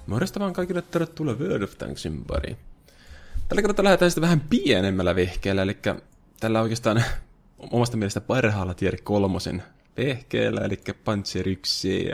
Morjesta vaan kaikille, tervetuloa World of Tanksin pariin. Tällä kertaa lähdetään sitten vähän pienemmällä vehkeellä, eli tällä oikeastaan omasta mielestä parhaalla tier 3 vehkeellä, eli Panzer 1.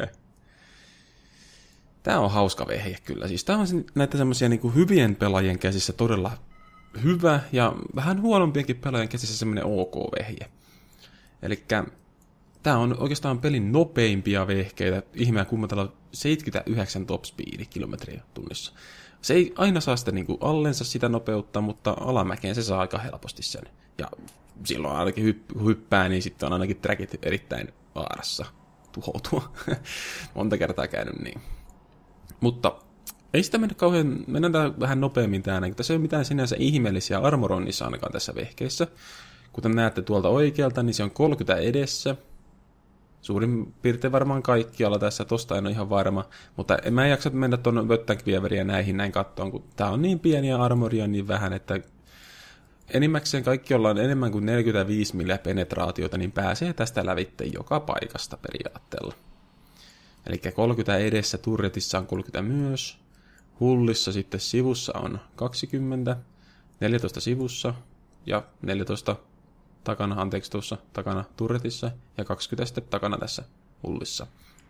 Tää on hauska vehje kyllä, siis tää on näitä semmosia niinku hyvien pelaajien käsissä todella hyvä, ja vähän huonompienkin pelaajien käsissä semmonen ok vehje. Elikkä tää on oikeastaan pelin nopeimpia vehkeitä, ihmeä kummatella 79 top speed kilometriä tunnissa. Se ei aina saa sitä niinku allensa sitä nopeutta, mutta alamäkeen se saa aika helposti sen. Ja silloin ainakin hyppää, niin sitten on ainakin trackit erittäin vaarassa tuhoutua. Monta kertaa käynyt niin. Mutta ei sitä mennään vähän nopeammin tänään, kun tässä ei ole mitään sinänsä ihmeellisiä armoronnissa ainakaan tässä vehkeessä. Kuten näette tuolta oikealta, niin se on 30 edessä. Suurin piirtein varmaan kaikkialla tässä, tosta en ole ihan varma, mutta en mä jaksa mennä tuonne Wöttankvieveriä näihin näin kattoon, kun tää on niin pieniä armoria niin vähän, että enimmäkseen kaikki ollaan enemmän kuin 45 milliä penetraatiota, niin pääsee tästä lävitte joka paikasta periaatteella. Eli 30 edessä, turretissa on 30 myös, hullissa sitten sivussa on 20, 14 sivussa ja 14 takana, anteeksi tuossa takana turretissa ja 20 sitten takana tässä hullissa.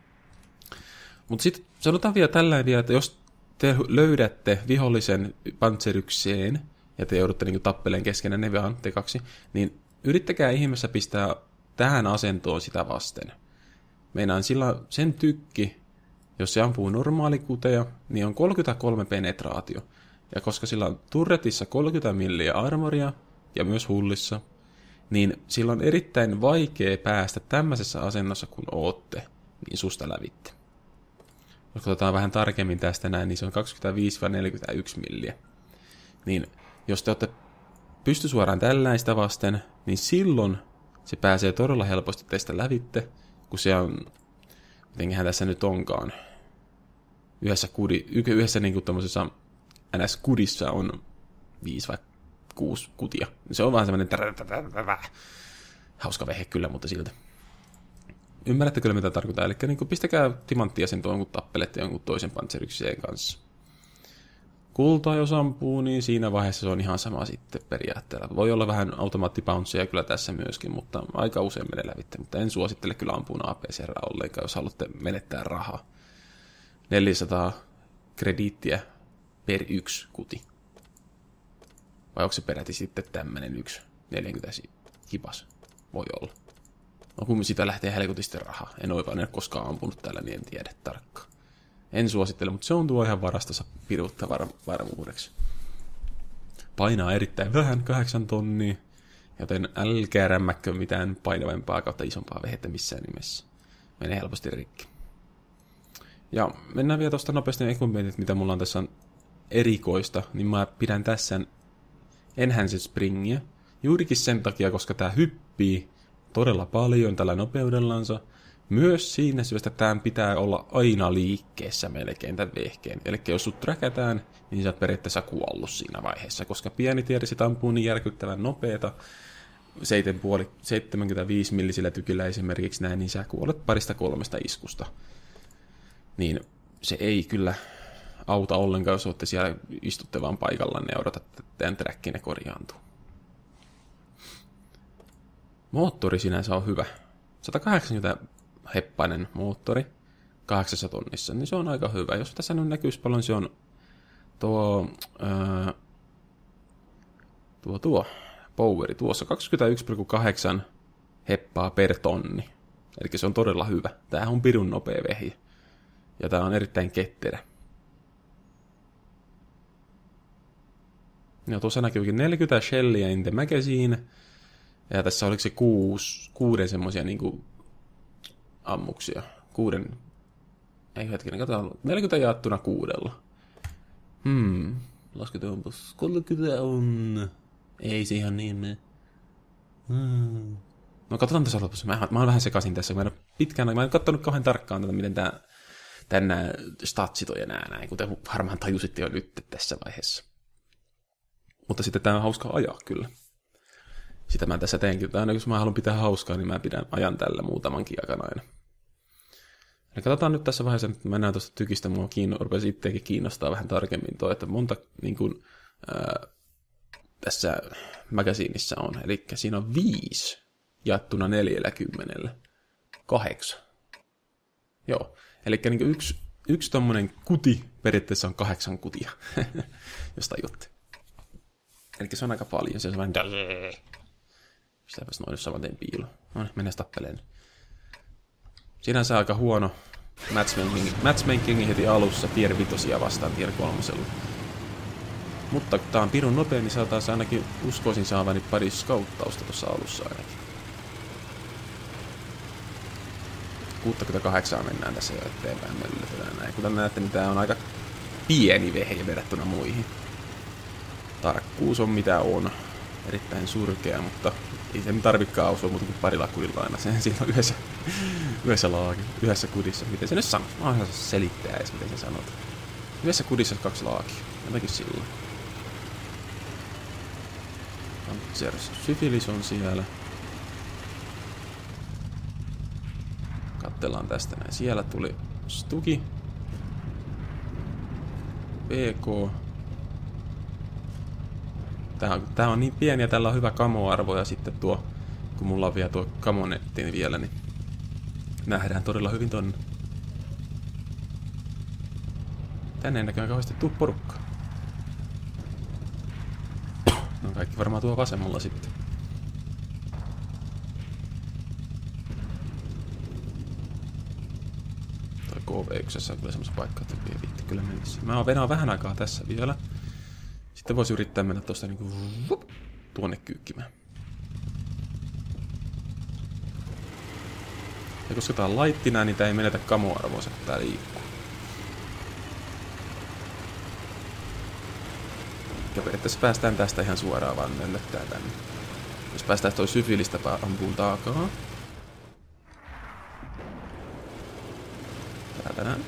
Mutta sitten sanotaan vielä tällainen, että jos te löydätte vihollisen pantserikseen ja te joudutte niinku tappeleen keskenään ne vaan te kaksi, niin yrittäkää ihmeessä pistää tähän asentoon sitä vasten. Meinaan sillä sen tykki, jos se ampuu normaalikuteja, niin on 33 penetraatio. Ja koska sillä on turretissa 30 milliä armoria ja myös hullissa, niin sillä on erittäin vaikea päästä tämmöisessä asennossa, kun ootte, niin susta lävitte. Jos katsotaan vähän tarkemmin tästä näin, niin se on 25-41 milliä. Niin jos te olette pystysuoraan tällaista vasten, niin silloin se pääsee todella helposti teistä lävitte, kun se on, mitenköhän tässä nyt onkaan, yhdessä niin kuin tommosessa NS-kudissa on 5 vai 6 kutia. Se on vaan semmoinen hauska vehje kyllä, mutta siltä. Ymmärrätte kyllä mitä tarkoittaa, eli niin pistäkää timanttia sen tuon, kun tappelette jonkun toisen pantserikseen kanssa. Kultaa jos ampuu, niin siinä vaiheessa se on ihan sama sitten periaatteella. Voi olla vähän automaattipounceja kyllä tässä myöskin, mutta aika usein menee lävitte. Mutta en suosittele kyllä ampuun APCR ollenkaan, jos haluatte menettää rahaa. 400 krediittiä per 1 kuti. Vai onko se peräti sitten tämmönen 40 kipas? Voi olla. No kun sitä lähtee helkutisesti rahaa. En ole koskaan ampunut täällä, niin en tiedä tarkkaan. En suosittele, mutta se on tuo ihan varastossa piruutta varmuudeksi. Painaa erittäin vähän, 8 tonnia, joten älkää rämmäkkö mitään painavampaa kautta isompaa vehettä missään nimessä. Menee helposti rikki. Ja mennään vielä tuosta nopeasti equipmentit, mitä mulla on tässä erikoista, niin mä pidän tässä Enhanced Springia. Juurikin sen takia, koska tää hyppii todella paljon tällä nopeudellansa. Myös siinä syystä, että tämän pitää olla aina liikkeessä melkein tämän vehkeen. Eli jos sut räkätään, niin sä oot periaatteessa kuollut siinä vaiheessa, koska pieni tieri sit ampuu niin järkyttävän nopeeta. 75 millisillä tykillä esimerkiksi näin, niin sä kuolet 2-3 iskusta. Niin se ei kyllä auta ollenkaan, jos olette siellä istutte vaan paikallaan ja odotatte, että teidän träkkinne korjaantuu. Moottori sinänsä on hyvä. 180 heppainen moottori 8 tonnissa, niin se on aika hyvä. Jos tässä nyt näkyisi paljon, se on tuo poweri tuossa 21,8 heppaa per tonni. Eli se on todella hyvä. Tämähän on pirun nopea vehje. Ja tämä on erittäin ketterä. Ja tuossa näkyykin 40 shellia in the magazine. Ja tässä oliko se 6 semmosia niinku ammuksia. 6. Ei hetkinen, katsotaan. 40 jaettuna 6. Lasketaanpas. 30 on. Ei se ihan niin mene. No katsotaan tässä lopussa. Mä oon vähän sekaisin tässä. Mä en katsonut kauhean tarkkaan tätä, miten tänään statsit on ja näin, kuten varmaan tajusitte jo nyt tässä vaiheessa. Mutta sitten tää on hauska ajaa kyllä. Sitä mä tässä teenkin. Aina jos mä haluan pitää hauskaa, niin mä pidän ajan tällä muutamankin ajan aina. Ja katsotaan nyt tässä vaiheessa, että mä näen tuosta tykistä, mua rupesi itseäkin kiinnostaa vähän tarkemmin toi, että monta niin kuin, tässä magasiinissa on. Eli siinä on 5 jaettuna 40. 8. Joo, eli niin yksi tommonen kuti periaatteessa on 8 kutia, jos tajutte. Eli se on aika paljon, se on vähän sitäpäs noin samanteen piilo. No niin, mennään tappeleen. Sinänsä aika huono matchmakingi heti alussa, tier 5 vastaan tier 3. Mutta kun tää on pirun nopea, niin saataas ainakin uskoisin saavani pari scouttausta tuossa alussa ainakin. 68 mennään tässä jo eteenpäin möllytetään näin. Kuten näette, niin tää on aika pieni vehje verrattuna muihin. Tarkkuus on mitä on. Erittäin surkea, mutta ei se tarvikaan osua muuta kuin parilla kudilla aina. Sehän siinä on yhdessä kudissa. Miten se nyt sanoo? Mä oon selittää edes, miten se sanot. Yhdessä kudissa 2 laakia. Jotenkin silloin. Panzers Syfilis on siellä. Kattellaan tästä näin. Siellä tuli Stuki. PK. Tää on niin pieni ja tällä on hyvä kamoarvo ja sitten tuo, kun mulla on vielä tuo kamonetti vielä, niin nähdään todella hyvin tonne. Tänne ei näköjään kauheasti tuu porukkaa. No kaikki varmaan tuo vasemmalla sitten. Toi KV1 on kyllä semmoisen paikka, että ei viitti kyllä mennessä. Mä vedän vähän aikaa tässä vielä. Sitten voisi yrittää mennä tuosta niinku tuonne kyykkimään. Ja koska tää on laittina, niin tää ei menetä kamoarvoansa, kun tää liikkuu. Ja periaatteessa päästään tästä ihan suoraan vaan nöllöttää tänne. Jos päästään toi syfilistä ampuun takaa. Täältä näin.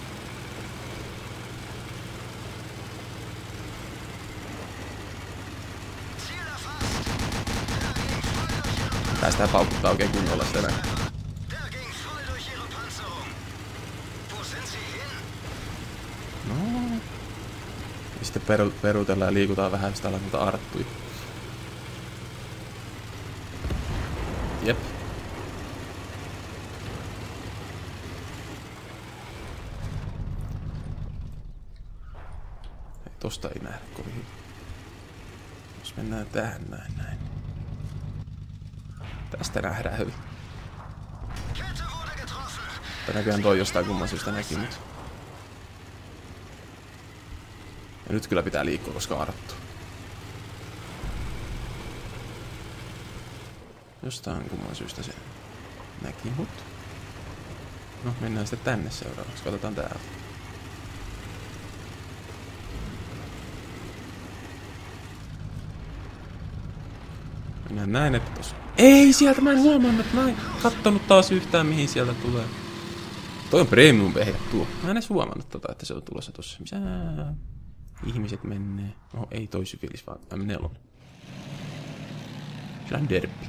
Päästään paukuttaa oikein kunnolla sitä näin. No. Ja sitten peruutellaan ja liikutaan vähän, sitä ollaan noita arttuja. Jep. Ei, tosta ei nähdä kovin hyvin. Jos mennään tähän näin. Tästä nähdään hyvin. Tää näköjään toi jostain kumman syystä näki, mutta... Ja nyt kyllä pitää liikkua, koska arttu. Jostain kumman syystä se näki mut. No, mennään sitten tänne seuraavaksi. Katsotaan täältä. Mennään näin, että tossa... Ei sieltä, mä en huomannut, mä en kattonut taas yhtään mihin sieltä tulee. Toi on premium vehjä tuo. Mä en edes huomannut että se on tulossa tossa. Missä ihmiset menee? No ei toi syfilis vaan M4. Sillä on derppi.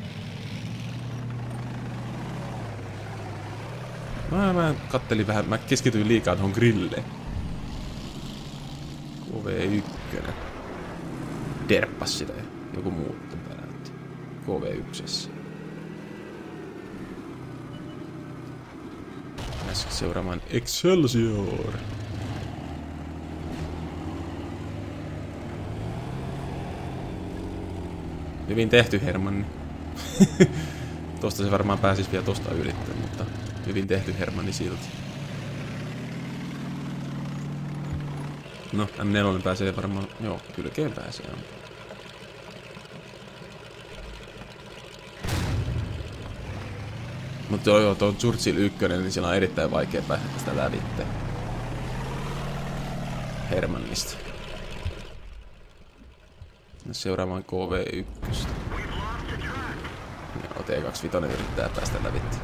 Mä kattelin vähän, mä keskityin liikaa tuohon grilleen. KV1. Derppas sitä ja joku muu peräytti. KV1. Äsken seuraamaan Excelsior. Hyvin tehty, Hermanni. Tosta se varmaan pääsis vielä tosta ylittämään, mutta hyvin tehty, Hermanni, silti. No, M4 pääsee varmaan... Joo, kylkeen pääsee. Mutta joo, tuo Churchill 1, niin siellä on erittäin vaikea päästä tästä lävitteen. Hermannista. Seuraavaan KV1. Joo, T25 yrittää päästä lävitteen.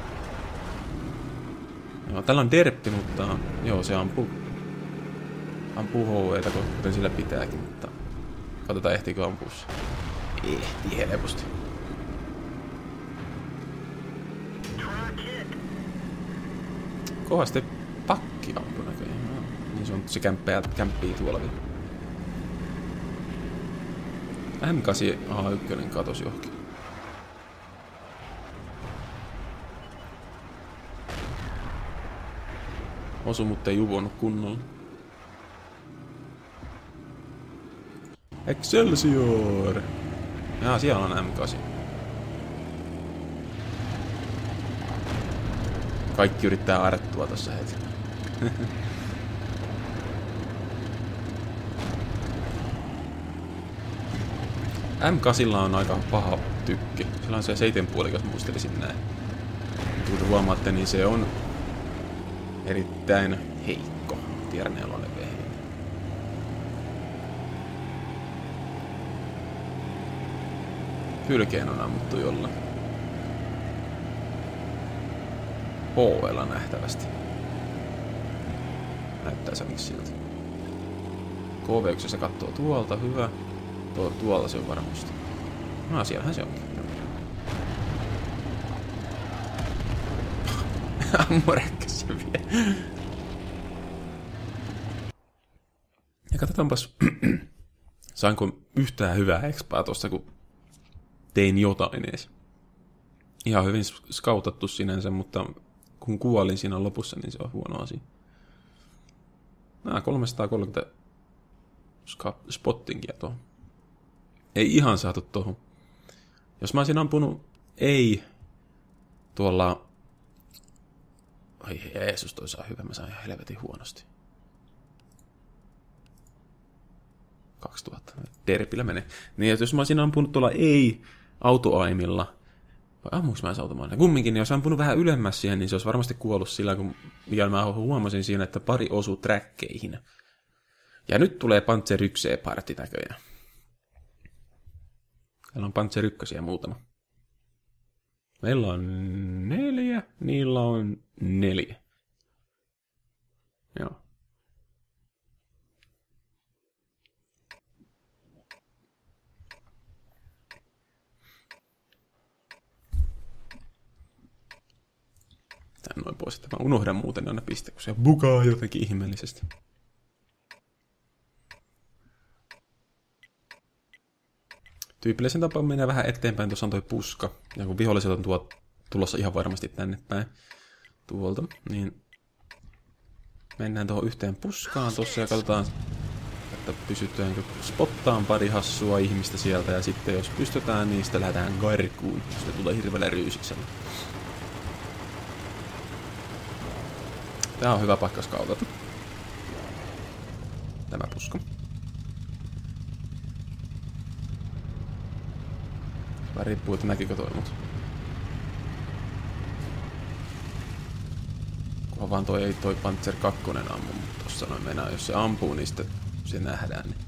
Joo, tällä on derppi, mutta joo, se ampuu HV:tä, kuten sillä pitääkin, mutta katsotaan ehtiikö ampua se. Ehtii helposti. kovasti pakki ampu näköjään. Niin se kämppii tuolla vielä. M8A1 katosi johonkin. Osu, mutta ei juvonnut kunnolla. Excelsior! Jaa, siellä on M8. Kaikki yrittää arttua tossa heti. M8 on aika paha tykki. Sillä on se 7,5, jos muistelisin näin. Kuten huomaatte, niin se on erittäin heikko tier 4 vehje. Kylkeen on ammuttu jollain. HL nähtävästi. Näyttää se miksi siltä. KV1 se kattoo tuolta, hyvä. Tuolta se on varmasti. No, siellähän se onkin. Ammorekkäs se vie. Ja katsotaanpas, saanko yhtään hyvää expaa tosta, kun tein jotain edes. Ihan hyvin skautattu sinänsä, mutta kun kuolin siinä lopussa, niin se on huono asia. 330 spottingia tuohon. Ei ihan saatu tuohon. Jos mä olisin ampunut tuolla... Ai Jeesus, toi saa hyvä. Mä sain ihan helvetin huonosti. 2000. Derpillä menee. Niin, jos mä olisin ampunut tuolla autoaimilla... Vai ammuks mä automailla? Kumminkin, niin jos ampunut vähän ylemmäs siihen, niin se olisi varmasti kuollut sillä, kun mä huomasin siinä, että pari osuu träkkeihin. Ja nyt tulee Panzer 1C-parti näköjään. Täällä on Panzer 1 muutama. Meillä on 4, niillä on 4. Joo. Tän noin pois, että mä unohdan muuten aina piste, kun se bukaa jotenkin ihmeellisesti. Tyypillisen tapaan menee vähän eteenpäin, tuossa on toi puska. Ja kun viholliset on tulossa ihan varmasti tänne päin tuolta, niin mennään tuohon yhteen puskaan tuossa ja katsotaan, että pysytäänkö spottaan pari hassua ihmistä sieltä. Ja sitten jos pystytään, niin sitten lähdetään karkuun, jos ne tulee hirveellä ryysiksellä. Tää on hyvä paikka skautata. Tämä puska. Vai riippuu, että näkikö toi mut. Kunhan vaan toi Panzer 2 ammu, mutta tossa noin mennään. Jos se ampuu, niin sitten se nähdään. Niin.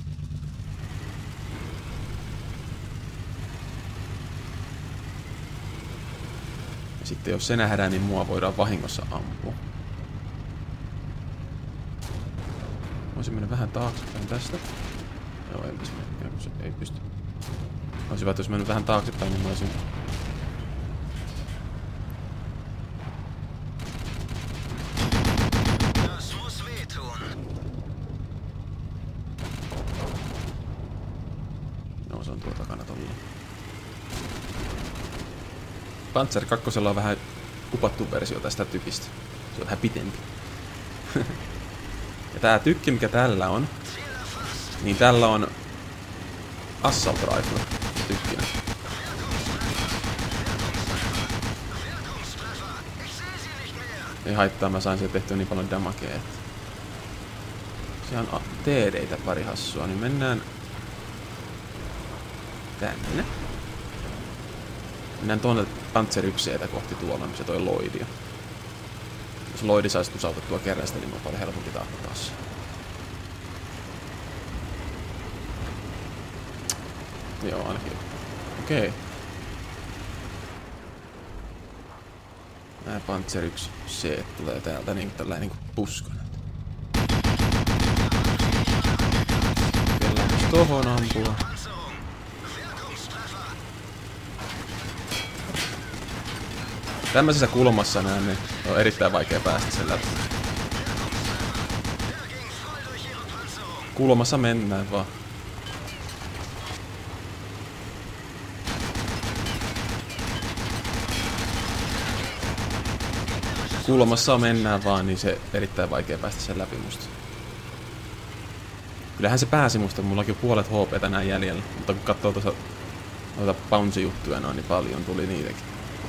Ja sitten jos se nähdään, niin mua voidaan vahingossa ampua. Voisin mennä vähän taaksepäin tästä. Joo, ei pysty. Olisi hyvä, että jos mennä vähän taaksepäin, niin mä olisin... Joo, se on tuolla takana tuolla. Panzer 2 on vähän upattu versio tästä tykistä. Se on vähän pitempi. Ja tää tykki, mikä tällä on, niin tällä on assault rifle tykkinä. Ei haittaa, mä sain sieltä tehtyä niin paljon damagea, että... Siellä on TD-tä pari hassua, niin mennään... tänne. Mennään tuonne Panzer 1 kohti tuolla, missä toi Lloyd. Jos Lloyd saisi tusautettua kerrasta, niin on paljon helpompi tappaa se. Joo, ainakin. Okei. Nää Panzer 1C tulee täältä niinku tällainen niinku puskana. Kellaan myös tohon ampua. Tämmöisessä kulmassa näemme On erittäin vaikea päästä sen läpi. Kulmassa mennään vaan. Kulmassa mennään vaan, niin se erittäin vaikea päästä sen läpi musta. Kyllähän se pääsi musta, mullakin on puolet HP:tä näin jäljellä. Mutta kun katsoo tuossa noita bounce-juttuja noin, niin paljon tuli niitäkin.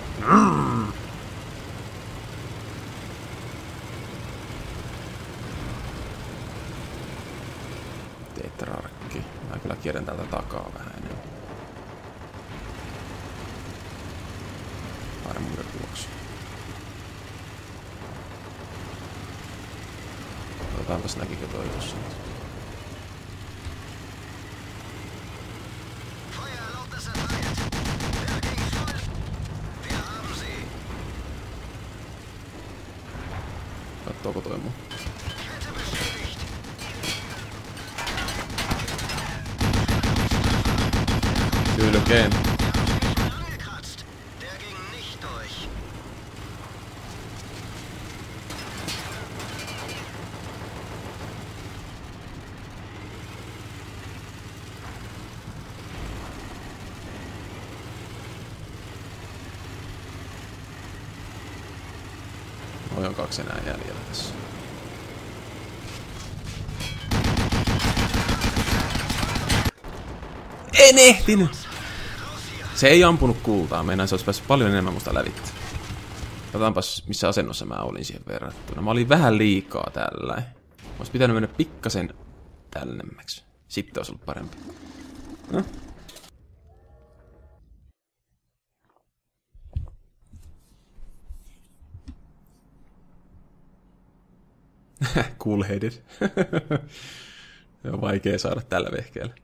Tetrarkki. Mä kyllä kierrän täältä takaa vähän enemmän. Varmuuden vuoksi. Katsotaanpas näkikö toi tossa nyt. Kattooko toi mun? Kylkeen. Noi on 2 enää jäljellä tässä. En ehtinyt! Se ei ampunut kultaa, meinaan se olisi päässyt paljon enemmän musta lävittä. Katsotaanpas missä asennossa mä olin siihen verrattuna. Mä olin vähän liikaa tällä. Olisi pitänyt mennä pikkasen tännemmäksi. Sitten olisi ollut parempi. No. Cool-headed. Se on vaikea saada tällä vehkeellä.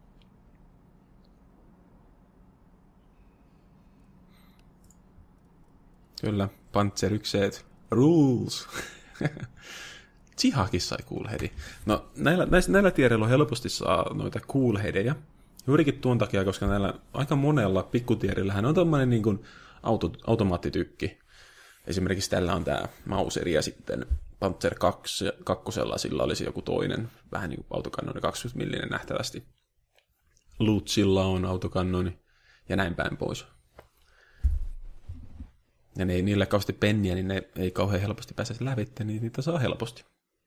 Kyllä, Panzerykseet. Rules! Chihakin sai cool-headin. No, näillä tiereillä helposti saa noita cool-headejä. Juurikin tuon takia, koska näillä aika monella pikkutierillähän on tommonen niin kuin automaattitykki. Esimerkiksi tällä on tää Mauseri ja sitten Panzer 2, sillä olisi joku toinen, vähän niin kuin autokannoni 20 millinen nähtävästi. Lutzilla on autokannoni ja näin päin pois. Ja ne ei niillä kauheasti penniä, niin ne ei kauhean helposti pääse lävitte, niin niitä saa helposti.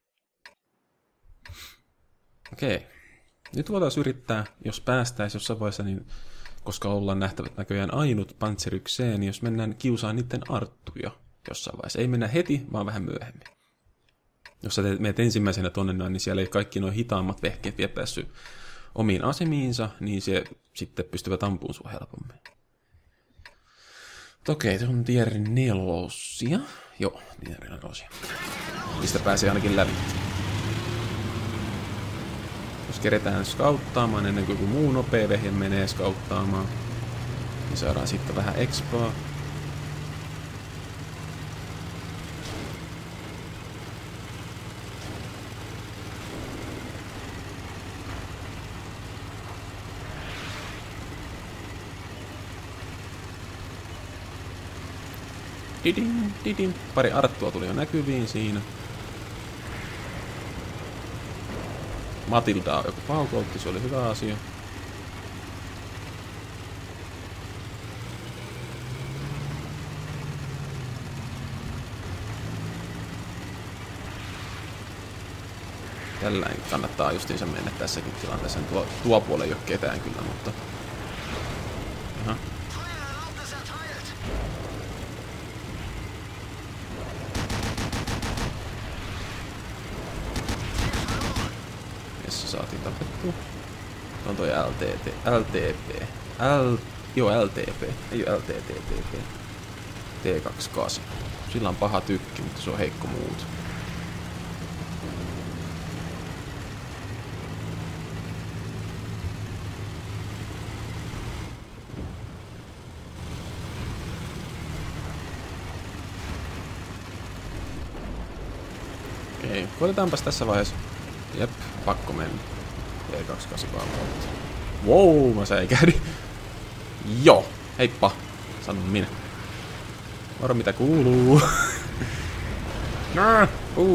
Okei. Nyt voitaisiin yrittää, jos päästäisiin jossain vaiheessa, niin koska ollaan näköjään ainut Panzerykseen, niin jos mennään kiusaan niiden arttuja jossain vaiheessa. Ei mennä heti, vaan vähän myöhemmin. Jos sä menet ensimmäisenä tonne noin, niin siellä ei kaikki nuo hitaammat vehkeet vielä päässyt omiin asemiinsa, niin se sitten pystyvät ampumaan sua helpommin. Okei, se on tier 4. Joo, tier 4. Mistä pääsee ainakin läpi. Jos keretään skauttaamaan ennen kuin joku muu nopea vehje menee skauttaamaan, niin saadaan sitten vähän expaa. Didin, didin. Pari arttua tuli jo näkyviin siinä. Matildaa joku paukoutti, se oli hyvä asia. Tällä kannattaa justiinsa mennä tässäkin tilanteessa. Tuo puolella ei ole ketään kyllä, mutta... Aha. Saatiin tapettua. On toi LTP. Joo, LTP. Ei oo LTTP. T28. Sillä on paha tykki, mutta se on heikko muut. Okei, koetetaanpas tässä vaiheessa. Jep, pakko mennä. T28 vaan kautta. Wow, mä säikähdin. Joo, heippa, sanon minä. Moro mitä kuuluu. Nää!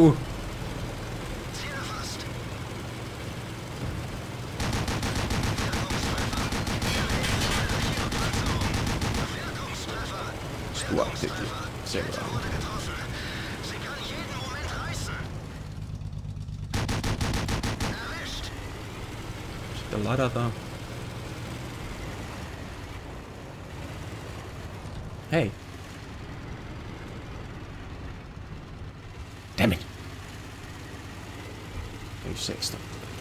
Stuartti seuraava. Sitten ladataan. Hei! Damn it! Ei sexta.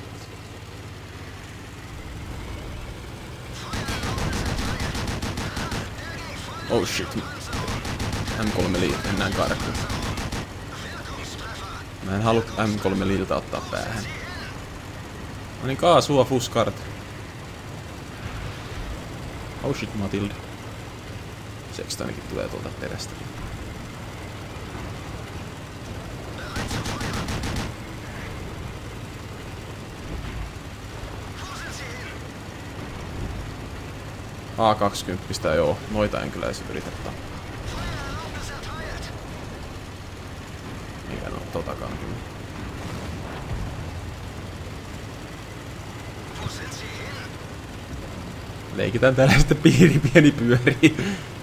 Oh shit. M3 liiltä, mennään karkuun. Mä en halua M3 liiltä ottaa päähän. No niin, kaasua fuskart. Oh shit, Matilda. Sextanikin tulee tuolta perästä. A20, joo. Noita en kyllä edes yritä tappaa. Eikä no totakaan kyllä. Leikitään täällä sitten pieni pyörii.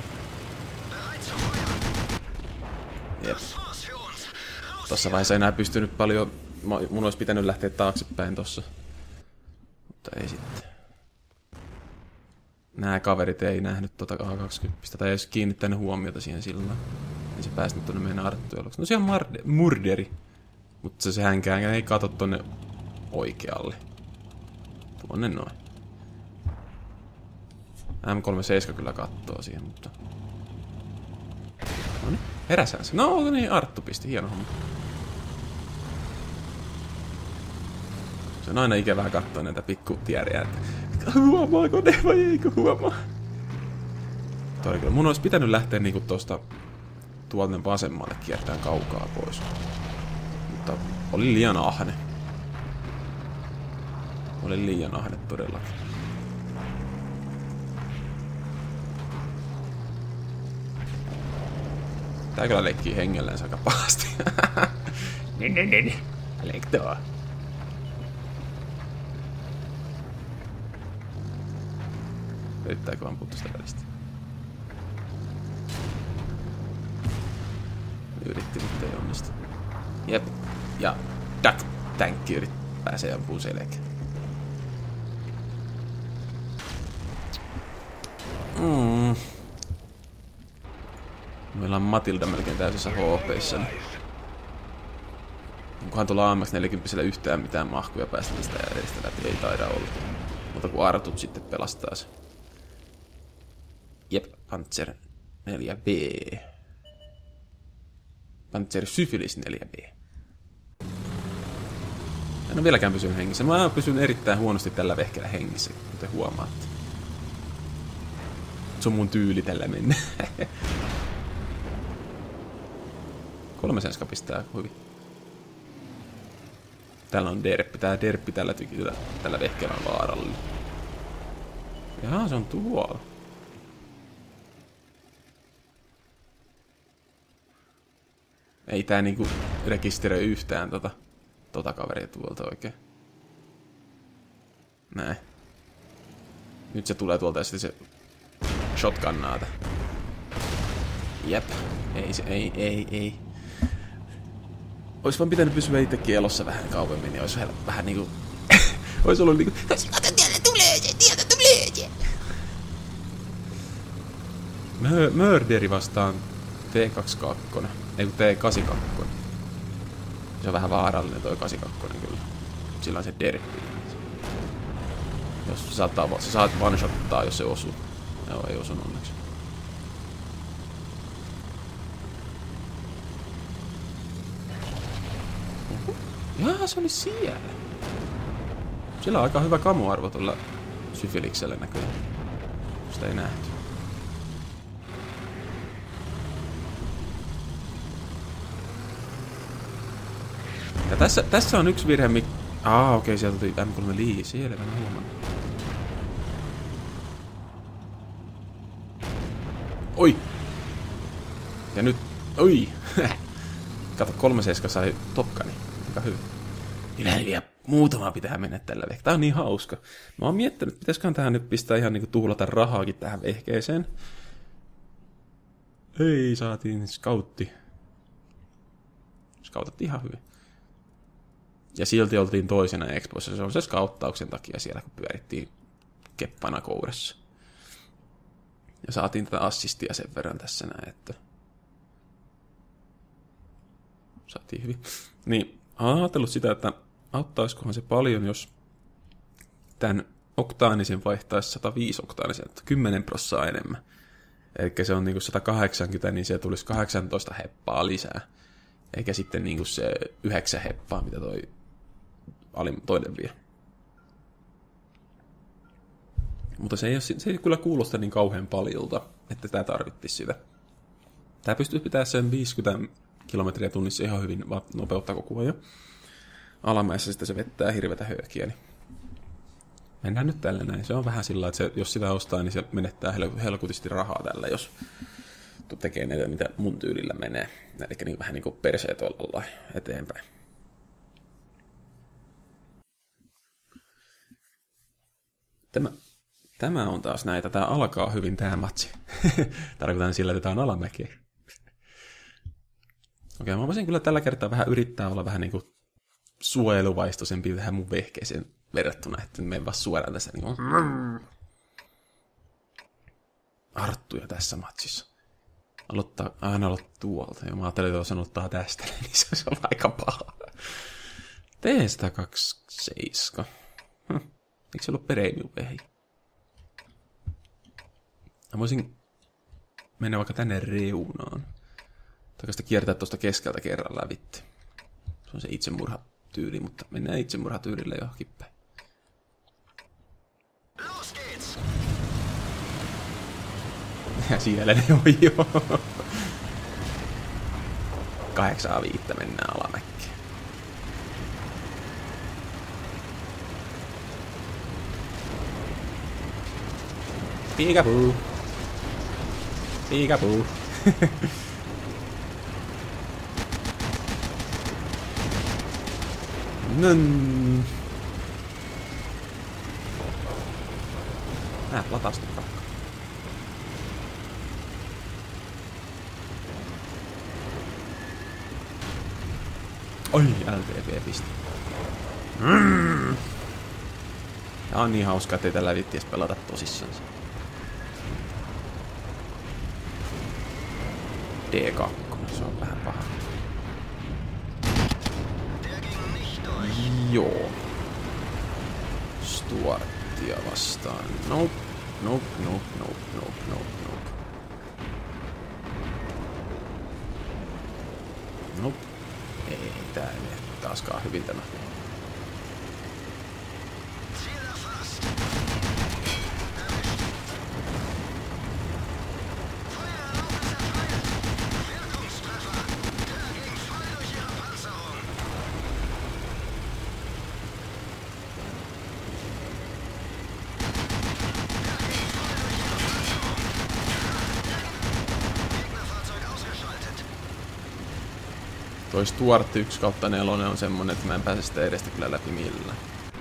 Jep. Tossa vaiheessa ei enää pystynyt paljon. Mun olisi pitänyt lähteä taaksepäin tossa. Mutta ei sitten. Nää kaverit ei nähnyt tota A20 tai ei edes kiinnittänyt huomiota siihen silloin. Ei se pääsnyt tonne meidän Arttu-aluksi. No se on murderi. Mutta se hänkään ei kato tonne oikealle. Tuonne noin. M37 kyllä kattoo siihen, mutta... Noniin, heräsään se. No niin, Arttu pisti, hieno homma. Se on aina ikävää katsoa näitä pikkutieriä, että huomaako ne vai eikö huomaa. Toi kyllä, mun olisi pitänyt lähteä niinku tosta tuolta vasemmalle kiertää kaukaa pois. Mutta oli liian ahne. Oli liian ahne todellakin. Tää kyllä leikkii hengellensä aika pahasti. Niin. Leiktoa. Yrittääkö ampua tästä välistä? Yritti, mutta ei onnistu. Jep. Ja duck tankki pääsee ampuun selkeä. Meillä on Matilda melkein täysissä HP:issa. Onkohan tuolla AMX-40 yhtään mitään mahkuja päästä tästä edestä läpi? Ei taida olla. Mutta kun Artut sitten pelastaa se. Jep, Panzer 4B. Panzer Syfilis 4B. En ole vieläkään pysynyt hengissä. Mä pysyn erittäin huonosti tällä vehkellä hengissä, kuten huomaatte. Se on mun tyyli tällä mennä. 3 senska pistää hyvin. Täällä on derppi. Tää derppi tällä vehkeellä on vaarallinen. Jaha, se on tuolla. Ei tää niinku rekisteröi yhtään tota kaveria tuolta oikein. Näin. Nyt se tulee tuolta ja sitten se shotgunnaata. Jep. Ei. Ois vaan pitänyt pysyä itsekin elossa vähän kauemmin, niin ois vähän niinku... ois ollut niinku... Murderi vastaan T22. Ei kun T82. Se on vähän vaarallinen toi 82 kyllä. Sillä on se derppi. Jos sä saat one-shottaa, jos se osuu. Joo, ei osun onneksi. Jaa, se oli siellä. Sillä on aika hyvä kamuarvo tuolla Syfiliksellä näköjään. Sitä ei nähty. Ja tässä on yksi virhe, okei, sieltä tuli M3 Lee. Siellä mä huomaan. Oi! Ja nyt... Oi! Kato, 3.7 sai Top Guni. Aika hyvin. Niin vielä muutama pitää mennä tällä vehkeellä. Tää on niin hauska. Mä oon miettinyt, pitäisiköhän tähän nyt pistää ihan niinku tuhlata rahaakin tähän vehkeeseen. Ei, saatiin scoutti. Scoutattiin ihan hyvin. Ja silti oltiin toisena Expossa. Se on se scouttauksen takia siellä, kun pyörittiin keppana kourassa. Ja saatiin tätä assistia sen verran tässä näin, että saatiin hyvin. Niin, olen ajatellut sitä, että auttaisikohan se paljon, jos tämän oktaanisen vaihtaisi 105 oktaanisen, 10% enemmän. Eli se on niinku 180, niin se tulisi 18 heppaa lisää. Eikä sitten niinku se 9 heppaa, mitä toi toinen vie. Mutta se ei kyllä kuulosta niin kauhean paljolta, että tämä tarvittisi sitä. Tämä pystyy pitämään sen 50 kilometriä tunnissa ihan hyvin nopeutta koko ajan. Alamäessä sitten se vettää hirveätä höökiä. Niin mennään nyt tälle näin. Se on vähän sillä, että jos sitä ostaa, niin se menettää helkutisti rahaa tällä, jos tekee näitä, mitä mun tyylillä menee. Eli niin vähän niin kuin perseet ollaan eteenpäin. Tämä on taas näitä. Tämä alkaa hyvin tämä matsi. Tarkoitan sillä, että tämä on alamäkiä. Okei, mä voisin kyllä tällä kertaa vähän yrittää olla vähän niin kuin suojeluvaistoisempi tähän mun vehkeeseen verrattuna, että menen vaan suoraan tässä niin kuin Arttuja tässä matsissa. Aina aloittaa tuolta. Ja mä ajattelin, että jos aloittaa tästä, niin se olisi ollut aika paha. T127. Eikö se ollut premium-vehi? Mä voisin mennä vaikka tänne reunaan. Tai sitä kiertää tuosta keskeltä kerran lävitte. Se on se itsemurhatyyli, mutta mennään itsemurhatyylille johonkin päin. Ja siellä ne on jo. 8.5 mennään alamäkeen. Peekaboo. Peekaboo. Nön. Latastu kakka. Oi, LTP-piste. Tää on niin hauskaa, ettei tällä viitties pelata tosissansa. D2, se on vähän paha. Joo. Stuartia vastaan. Nope. Ei tää ei mene taaskaan hyvin tämä. Toi Stuart 1/4 on semmonen, että mä en pääse sitä edestä kyllä läpi millään.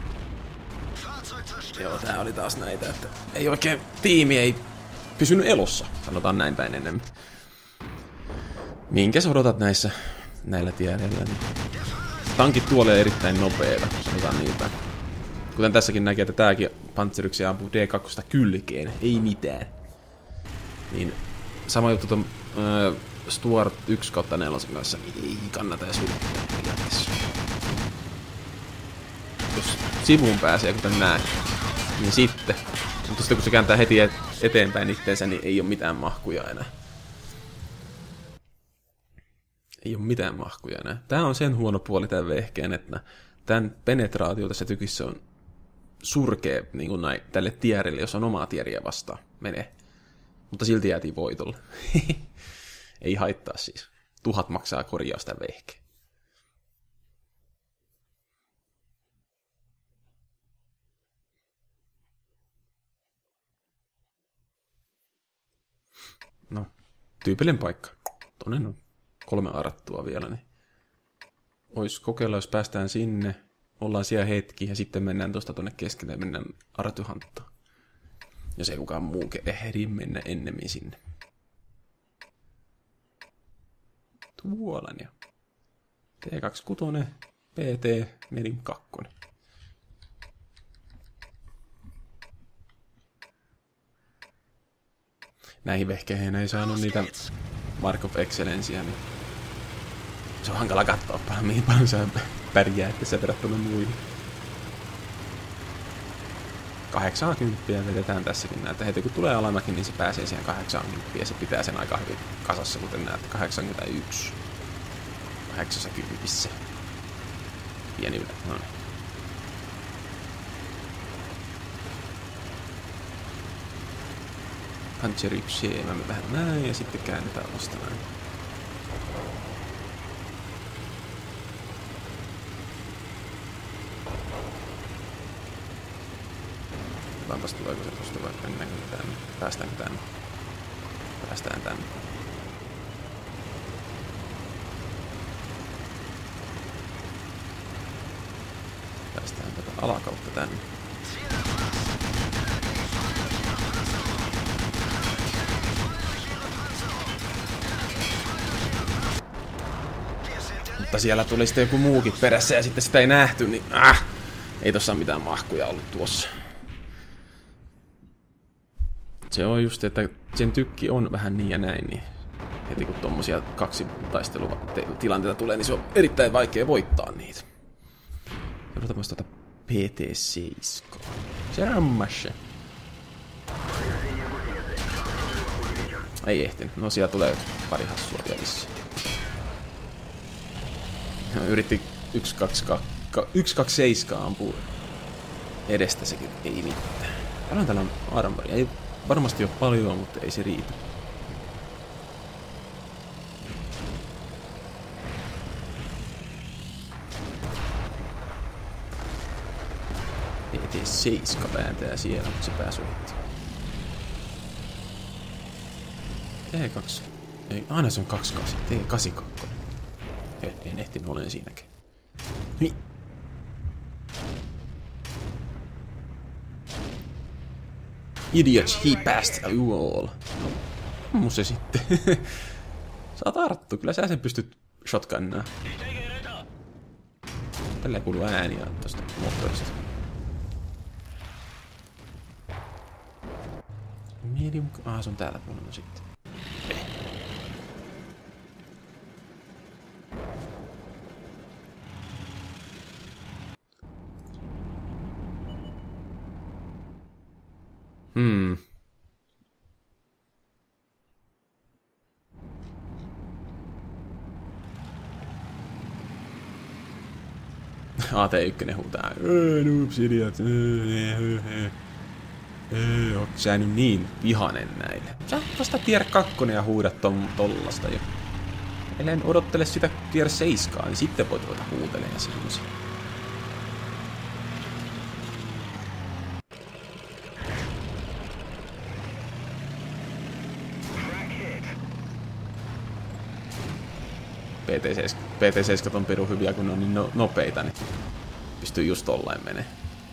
Joo, tää oli taas näitä, että ei oikein tiimi ei pysynyt elossa, sanotaan näin päin enemmän. Minkäs odotat näillä tiedeillä? Niin tankit tuolee erittäin nopeeta, sanotaan niin päin. Kuten tässäkin näkee, että tääkin Panzeryksia ampuu D2 kylkeen, ei mitään. Niin sama juttu ton Stuart 1/4 kanssa, niin ei kannata edes yrittää periaatteessa. Jos sivuun pääsee, kuten näet, niin sitten. Mutta sitten kun se kääntää heti eteenpäin itteensä, niin ei ole mitään mahkuja enää. Ei ole mitään mahkuja enää. Tää on sen huono puoli tämän vehkeen, että tämän penetraatio tässä tykissä on surkea niin kuin tälle tierille, jos on omaa tieriä vastaan. Menee. Mutta silti jäätiin voitolle. Ei haittaa siis. 1000 maksaa korjaus tämän vehkeen. No, tyypillinen paikka. Toinen on 3 arattua vielä, niin Vois kokeilla, jos päästään sinne. Ollaan siellä hetki ja sitten mennään tuosta tuonne keskelle ja mennään Artyhanttaan. Jos ei kukaan muu ehdi mennä ennemmin sinne. Tuolan ja T26, PT, Medim 2. Näihin vehkeihin ei saanut niitä Mark of Excellencea, niin se on hankala katsoa mihin paljon sä pärjää, että sä verrattuna muihin. 80 vedetään tässäkin näitä. Heti kun tulee alamäki, niin se pääsee siihen 80 ja se pitää sen aika hyvin kasassa, kuten näette 81. 80. Pieni ylä. No niin. Puncher 1, mä vähän näin ja sitten käännetään vasta näin. Katsotaanpas tuleeko se tosta vaikka mennäänkö tänne. Päästäänkö tänne? Päästään tänne. Päästään tätä alakautta tänne. Mutta siellä tuli sitten joku muukin perässä ja sitten sitä ei nähty, niin ei tossa mitään mahkuja ollut tuossa. Se on just, että sen tykki on vähän niin ja näin, niin heti kun tommosia kaksi taistelutilanteita tulee, niin se on erittäin vaikea voittaa niitä. Odotapas tuota PT7. Se rammashe. Ei ehtinyt. No siellä tulee pari hassua vielä vissiin. Yritti 127 ampua edestä sekin, ei mitään. Paljon täällä on armoria. Ei varmasti ole paljon, mutta ei se riitä. PT7 vääntää siellä, mutta se pääsi ohitti. T2. Ei, aina se on 28. T82. En ehtinyt olen siinäkin. Niin. Idiots, he passed a wall. No, se sitten. Saa tarttua, kyllä sä sen pystyt shotgunnaa. Tällä kuuluu ääniä tosta moottorista. Medium... se on täällä puolella sitten. AT1 huutaa. Noobs, idiot. Ootko sä nyt niin vihanen näille? Sä vasta tier 2 ja huudat tollasta jo. Ellen odottele sitä tier 7, niin sitten voit ruveta huutelemaan semmosia. PT7 on pirun hyviä, kun ne on niin nopeita, niin pystyy just tollain menee.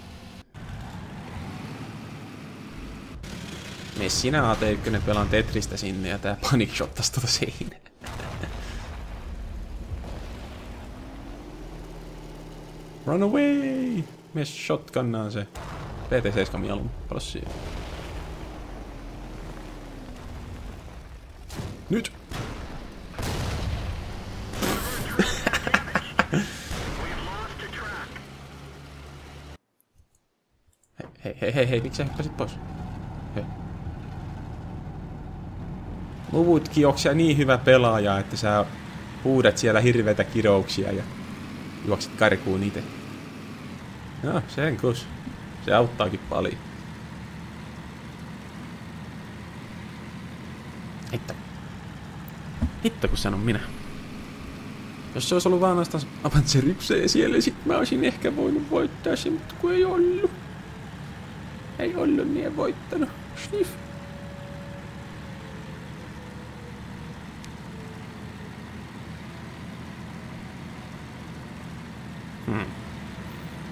Mene sinä AT1 pelaan Tetristä sinne ja tää panic shottas tota seinää. Run away! Mene shotgunnaan se. PT7 mieluun prossi. Nyt! Hei, miksi sä hyppäsit pois? Hei. Luvutkin, onks sä niin hyvä pelaaja, että sä huudat siellä hirveitä kirouksia ja juokset karkuun ite? No, sen kus. Se auttaakin paljon. Hitto kun sanon minä. Jos se olisi ollut vaan ainoastaan Avancer 1 siellä, sit mä olisin ehkä voinut voittaa sen, mutta kun ei ollut. Ei ollut, niin en voittanut. Sniff.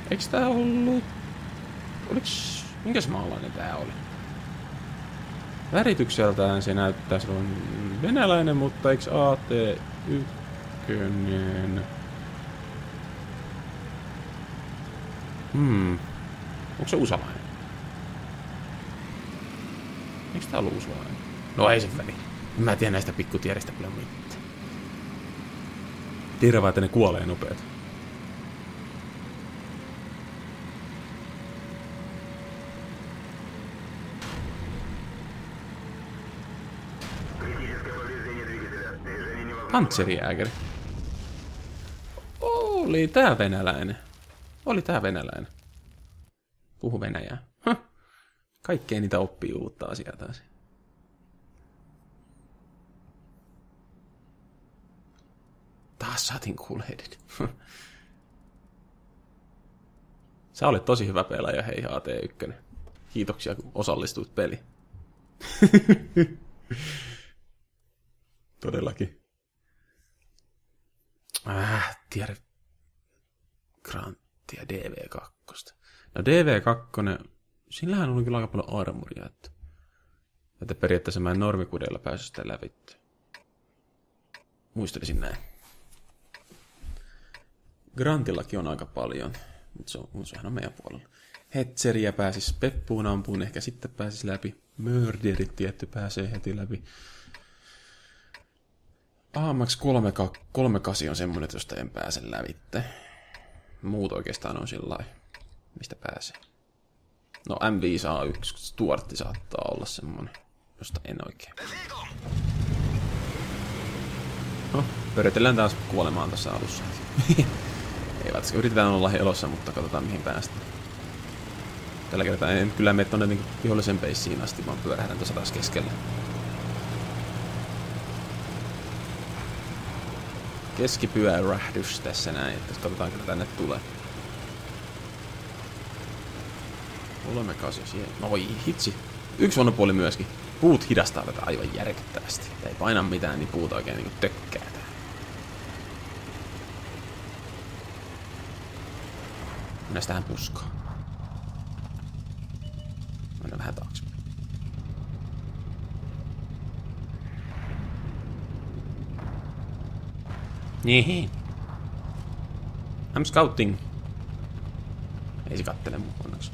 Eiks tää ollut... Oliks... Minkäs maalainen tää oli? Väritykseltään se näyttää silloin venäläinen, mutta eiks AT1... Onko se usalainen? Eiks tää ollut usalainen? No ei se väli. Mä en tiedä näistä pikkutieristä kyllä mitään. Tiedä vaan, että ne kuolee nopeet. Pantseriääkäri. Oli tää venäläinen. Puhu venäjää. Kaikkea niitä oppii uutta asiaa taas. Taas saatiin cool headed. Sä olet tosi hyvä pelaaja, hei AT1. Kiitoksia, kun osallistuit peliin. Todellakin. Tiedä. Granttia DV2. No DV2, sillähän oli kyllä aika paljon armoria, että periaatteessa mä en normikudeilla päässyt sitä läpi. Muistelisin näin. Grantillakin on aika paljon, mutta sehän on meidän puolella. Hetzeriä pääsis peppuun ampuun, ehkä sitten pääsis läpi. Murderit tietty pääsee heti läpi. AMX 38 on semmonen, josta en pääse lävitte. Muut oikeastaan on sillä lailla, mistä pääsee. No M5A1 Stuartti saattaa olla semmonen, josta en oikein. No, pyritellään taas kuolemaan tässä alussa. Ei välttämättä, yritetään olla elossa, mutta katsotaan mihin päästään. Tällä kertaa en kyllä mene tonne niin vihollisen peissiin asti, vaan pyörähdän tuossa taas keskellä. Keskipyörähdys tässä näin, että katsotaan kyllä tänne tulee. 3-8 siellä. Oi hitsi. Yksi huono puoli myöskin. Puut hidastaa tätä aivan järkyttävästi. Ei paina mitään, niin puut oikein niin tökkää tää. Mennään tähän puskaan. Mennään vähän taakse. Niihin. I'm scouting. Ei se kattele mun onneksi.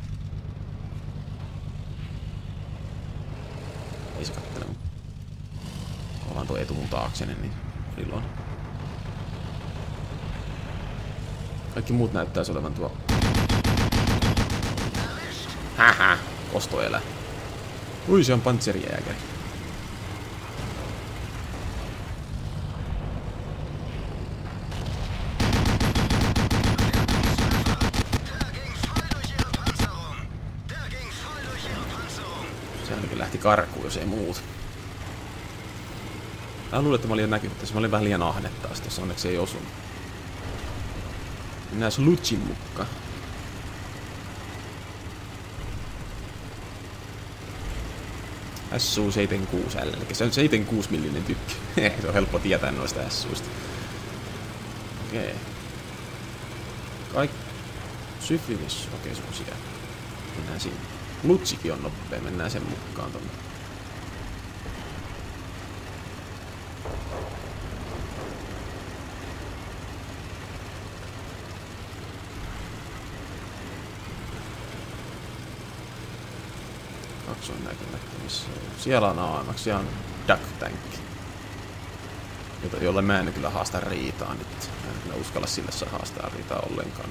Ei se kattele mun. Ollaan tuo etu mun taakseni, niin silloin. Kaikki muut näyttäisi olevan tuo. Hähä, kostoelä. Ui, se on pantseriääkäri. Se ainakin lähti karkuun, jos ei muuta. Mä luulen, että mä olin jo näkynyt tässä. Mä olin vähän liian ahne taas tässä, onneksi ei osunut. Mennään Slutsin mukaan. SU-76L, eli se on 76 millinen tykki. Se on helppo tietää noista SUista. Okei. Syfilis, okei, se on siellä. Mennään siinä. Lutsikin on nopea, mennään sen mukaan tonne. Kaksoin näkymättömissä. Siellä on AMX, siellä on Duck Tank. Jolle mä en kyllä haasta riitaa nyt. Mä en kyllä uskalla sille saa haastaa riitaa ollenkaan.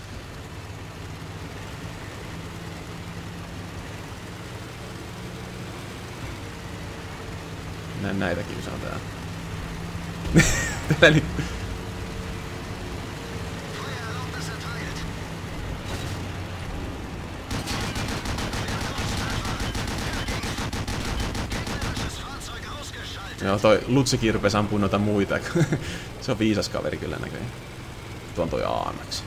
Näitäkin on täällä. Täällä nyt. Joo, toi Lutsikin rupes ampuu noita muita. Se on viisas kaveri kyllä näköjään. Tuo on toi AMX.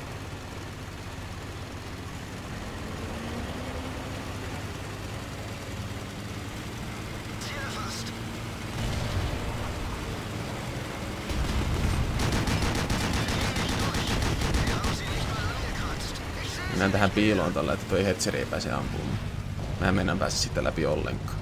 Mennään tähän piiloon tällä, että toi Hetzeri ei pääse ampumaan. Mä en mennä pääse sitten läpi ollenkaan.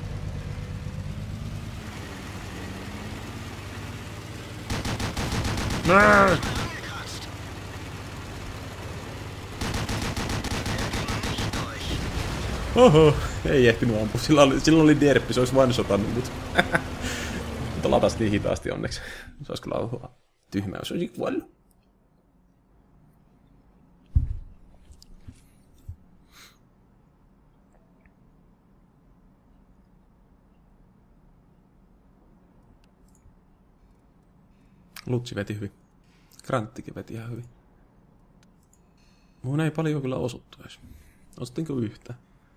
Oho, ei ehtinyt ampua. Silloin oli derppi, se olisi vain sotannut mut. Mutta latasti hitaasti onneksi. Se olisi kyllä tyhmä, jos olisi kuollut. Lutsi veti hyvin. Granttikin veti ihan hyvin. Mun ei paljon kyllä osuttu edes. Osuttiinko yhtä?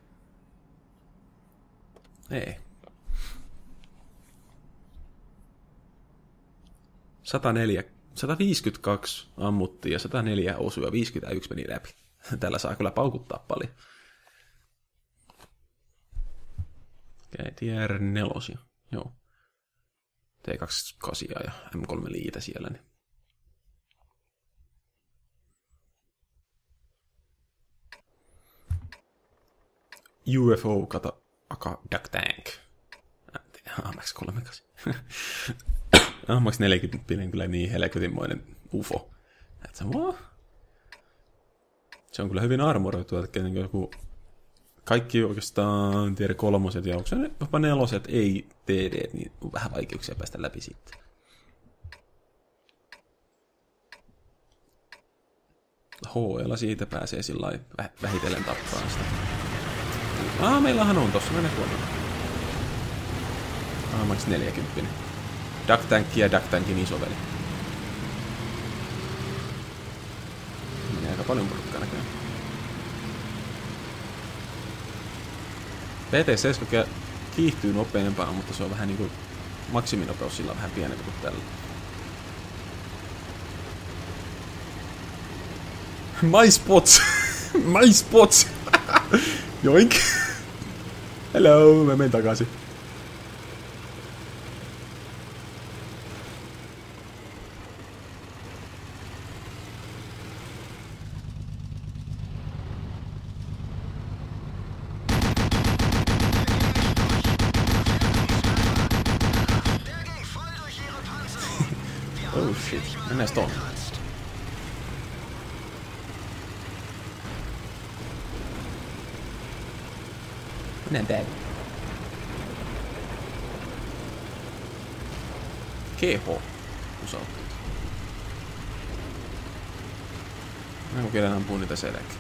Ei. 152 ammuttiin ja 104 osui ja 51 meni läpi. Tällä saa kyllä paukuttaa paljon. Okei, DR4. Joo. T28 ja M3 liitä siellä. Niin. UFO kata aka duck tank. AMX-38. AMX-40 on kyllä niin helkutinmoinen UFO. Se on kyllä hyvin armoroitu, että joku kaikki oikeastaan tiedä kolmoset ja onko se jopa neloset ei TD, niin on vähän vaikeuksia päästä läpi sitten. HL siitä pääsee sillä vähitellen tappaan sitä. Meillähän on tossa, mennä tuonne. Max 40. Duck Tank ja Duck Tankin isoveli. Menee aika paljon porukkaa näköjään. PT-70 kiihtyy nopeampaan, mutta se on vähän niinku maksiminopeus sillä on vähän pienempi kuin tällä. My spots! My spots! Joink! Hello, mä menen takaisin. Oh shit, mennään tuonne. Mennään täällä. Keho. Usautteet. Mä kokeilen ampua niitä selkeä.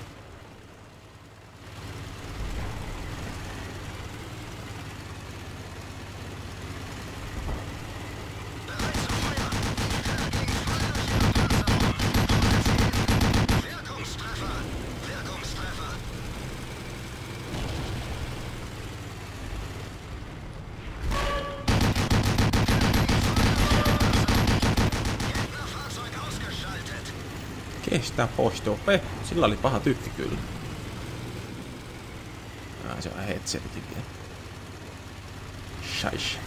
Kestä poistuu. Sillä oli paha tykki kyllä. Se on headsetin vielä. Shaish.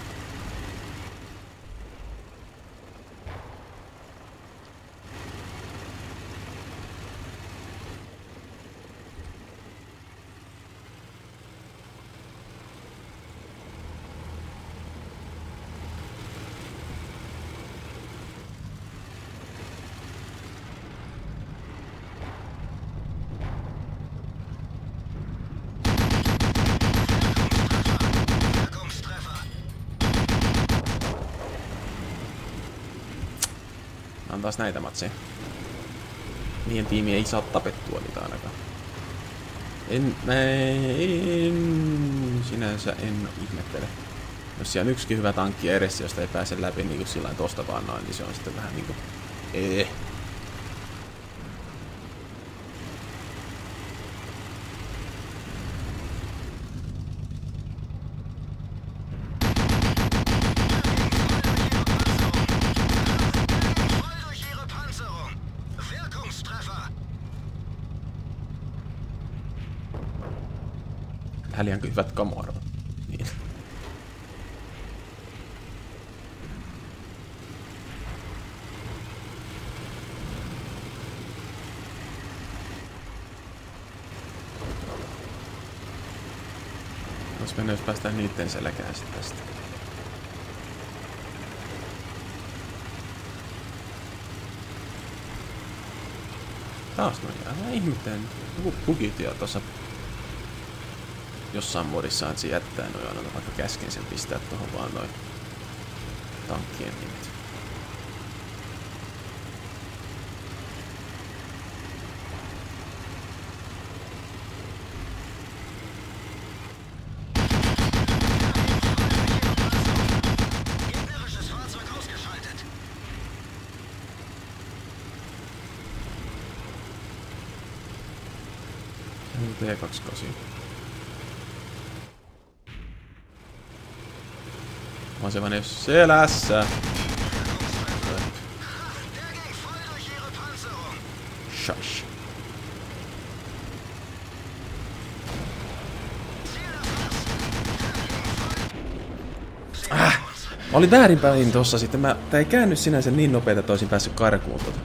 On taas näitä matseja. Niiden tiimi ei saa tapettua niitä ainakaan. Sinänsä en ihmettele. Jos siellä on yksikin hyvä tankki edessä, josta ei pääse läpi niin kuin sillain tosta vaan noin, niin se on sitten vähän niinku Häliänkö hyvät kamoarvot? Niin. Olisi mennä, jos päästään niitten selkään sitten tästä. Taas noin. Mä ihmettelen. Joku bugitio tossa jossain modissa, että se jättää noin aina vaikka käsken sen pistää tuohon vaan noin tankkien nimet. T28. On se vaan jos selässä. Shush. Mä olin väärinpäin tossa sitten. Tää ei käänny sinänsä niin nopeeta, että olisin päässyt karkuun tota.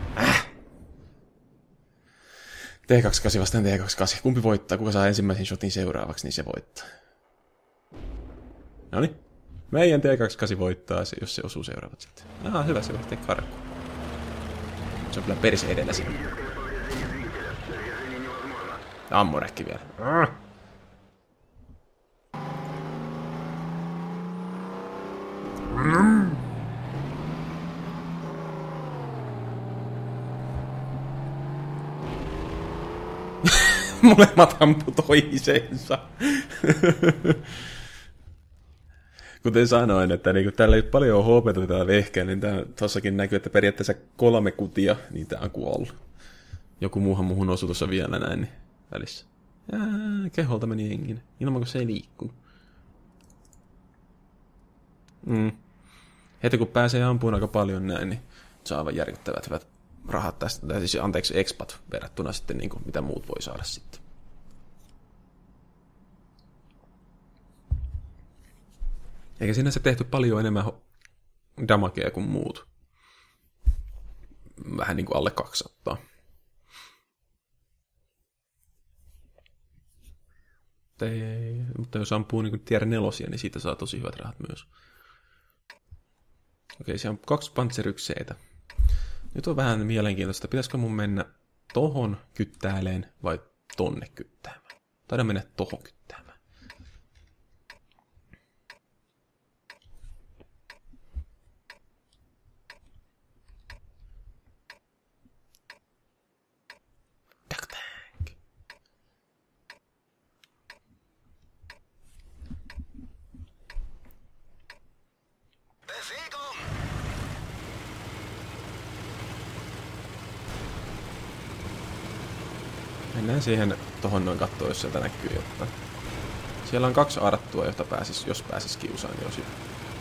T28 vastaan T28. Kumpi voittaa? Kuka saa ensimmäisen shotin seuraavaksi, niin se voittaa. Noniin. Meidän T28 voittaa, jos se osuu seuraavat sitten. Hyvä, se lähtee karkuun. Se on kyllä perse edellä siinä. Ammorekki vielä. Molemmat ampu toisensa. Kuten sanoin, että niinku, täällä ei paljon HP:tä täällä vehkeä, niin tossakin näkyy, että periaatteessa 3 kutia niitä on kuollut. Joku muuhun osui tuossa vielä näin niin välissä. Keholta meni henginen. Ilman kun se ei liikkunut. Heti kun pääsee ampuun aika paljon näin, niin saa aivan järkyttävät hyvät rahat tästä. Tai siis anteeksi expat verrattuna sitten niin kuin, mitä muut voi saada sitten. Eikä siinä se tehty paljon enemmän damagea kuin muut. Vähän niin kuin alle 200. Mutta jos ampuu niin tier 4, niin siitä saa tosi hyvät rahat myös. Okei, siellä on 2 pantseriykseitä. Nyt on vähän mielenkiintoista. Pitäisikö mun mennä tohon kyttääleen vai tonne kyttäämään? Taidaan mennä tohon kyttäämään. Mennään siihen tohon noin kattoon, jos sieltä näkyy jotain. Siellä on 2 arttua, jos pääsis kiusaan, niin olisi hyvä.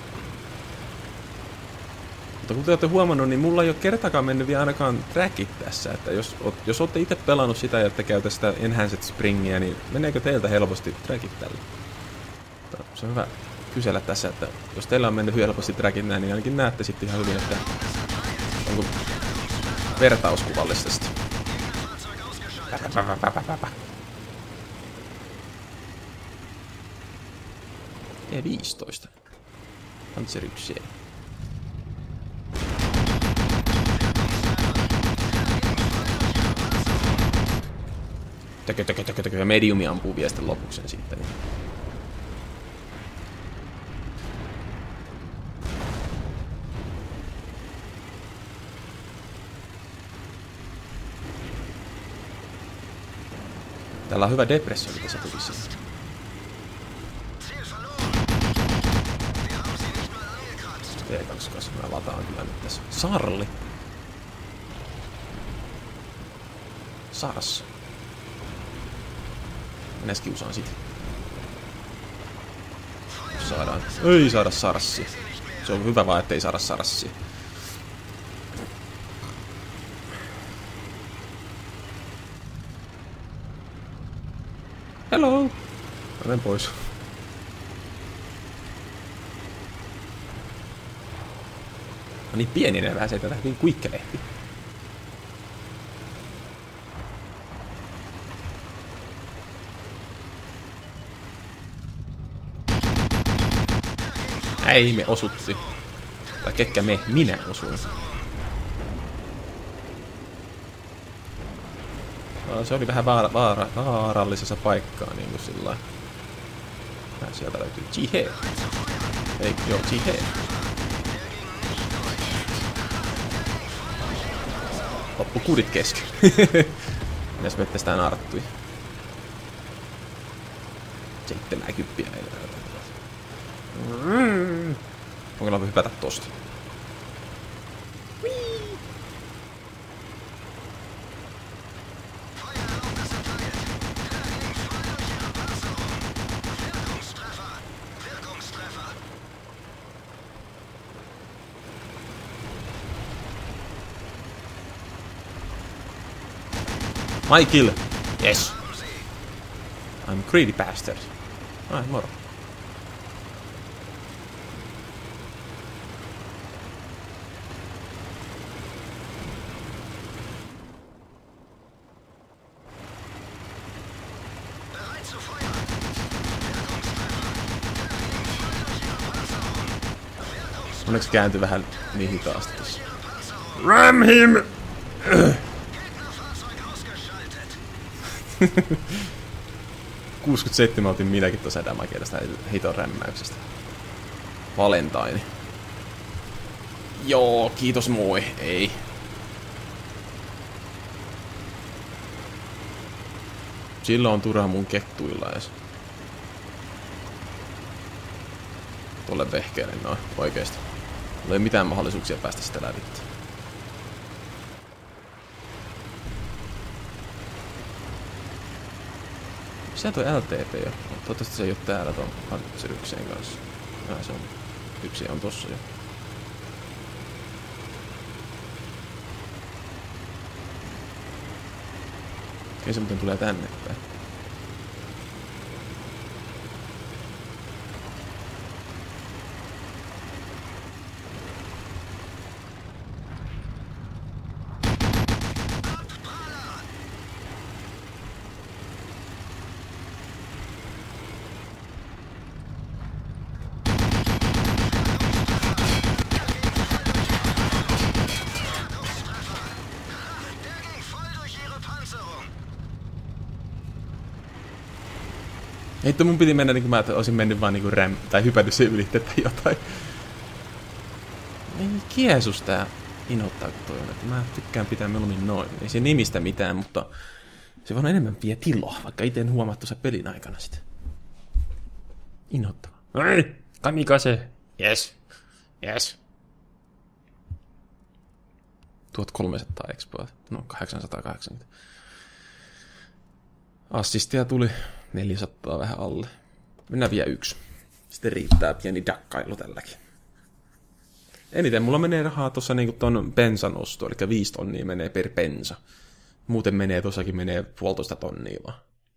Mutta kuten olette huomannut, niin mulla ei ole kertakaan mennyt vielä ainakaan trackit tässä. Että jos olette itse pelannut sitä ja ette käytä sitä Enhanced Springia, niin meneekö teiltä helposti trackit tällä? Se on hyvä kysellä tässä, että jos teillä on mennyt helposti trackit näin, niin ainakin näette sitten ihan hyvin, että onko vertauskuvallisesti. E15. Pantserikseen. Ja mediumi ampuu vielä sitten lopuksen sitten. Täällä on hyvä depressio, mitä se tuli siihen. T28, mä lataan kyllä nyt tässä. Sarli. Sars. Mennäis kiusaan sit. Saadaan. Ei saada sarssia. Se on hyvä vaan, ettei saada sarssia. Hello! Menen pois. No niin pieni ne pääsee tätä hyvin kuikkelehti. Ei me osutti. Tai ketkä me, minä osuin. No, se oli vähän vaarallisessa paikkaa niinku sillä. Sieltä löytyy Jihe. Ei, joo, Jihe. Loppu kudit kesken. Minäs mettästään arttui. 70 ei näytä. Onko mä hypätä tosta? My kill. Yes. I'm greedy bastard. Ai, moro. Onneksi kääntyi vähän niin hitaasti tossa. Ram him! 67 otin minäkin tuossa damagia tästä hiton rämmäyksestä. Valentine. Joo, kiitos moi. Ei. Silloin on turha mun kettuilla edes. Tuolle vehkeelle noin, oikeesti. Mulla ei mitään mahdollisuuksia päästä sitä läpi. Sieltä on LTP jo. Toivottavasti se ei oo täällä ton Pantserikseen kanssa. Se on. Yksi on tossa jo. Okei, se muuten tulee tänne päin. Heitto mun piti mennä niinku mä olisin mennyt vaan niinku tai hypänyt sen yli tai jotain. Ei Jeesus tää inhottaa kun toi on, että mä tykkään pitää mieluummin noin. Ei se nimistä mitään, mutta se vaan enemmän vie tiloa, vaikka ite en huomaa tuossa pelin aikana sitä. Inhottava. Ei! Kamikaze! Yes! Yes! 1300 expoa. No 880. Assistia tuli 400 vähän alle. Mennään vielä yksi. Sitten riittää pieni dakkailu tälläkin. Eniten mulla menee rahaa tuossa niinku ton bensan osto, eli 5 tonnia menee per bensa. Muuten menee tossakin menee 1,5 tonnia vaan.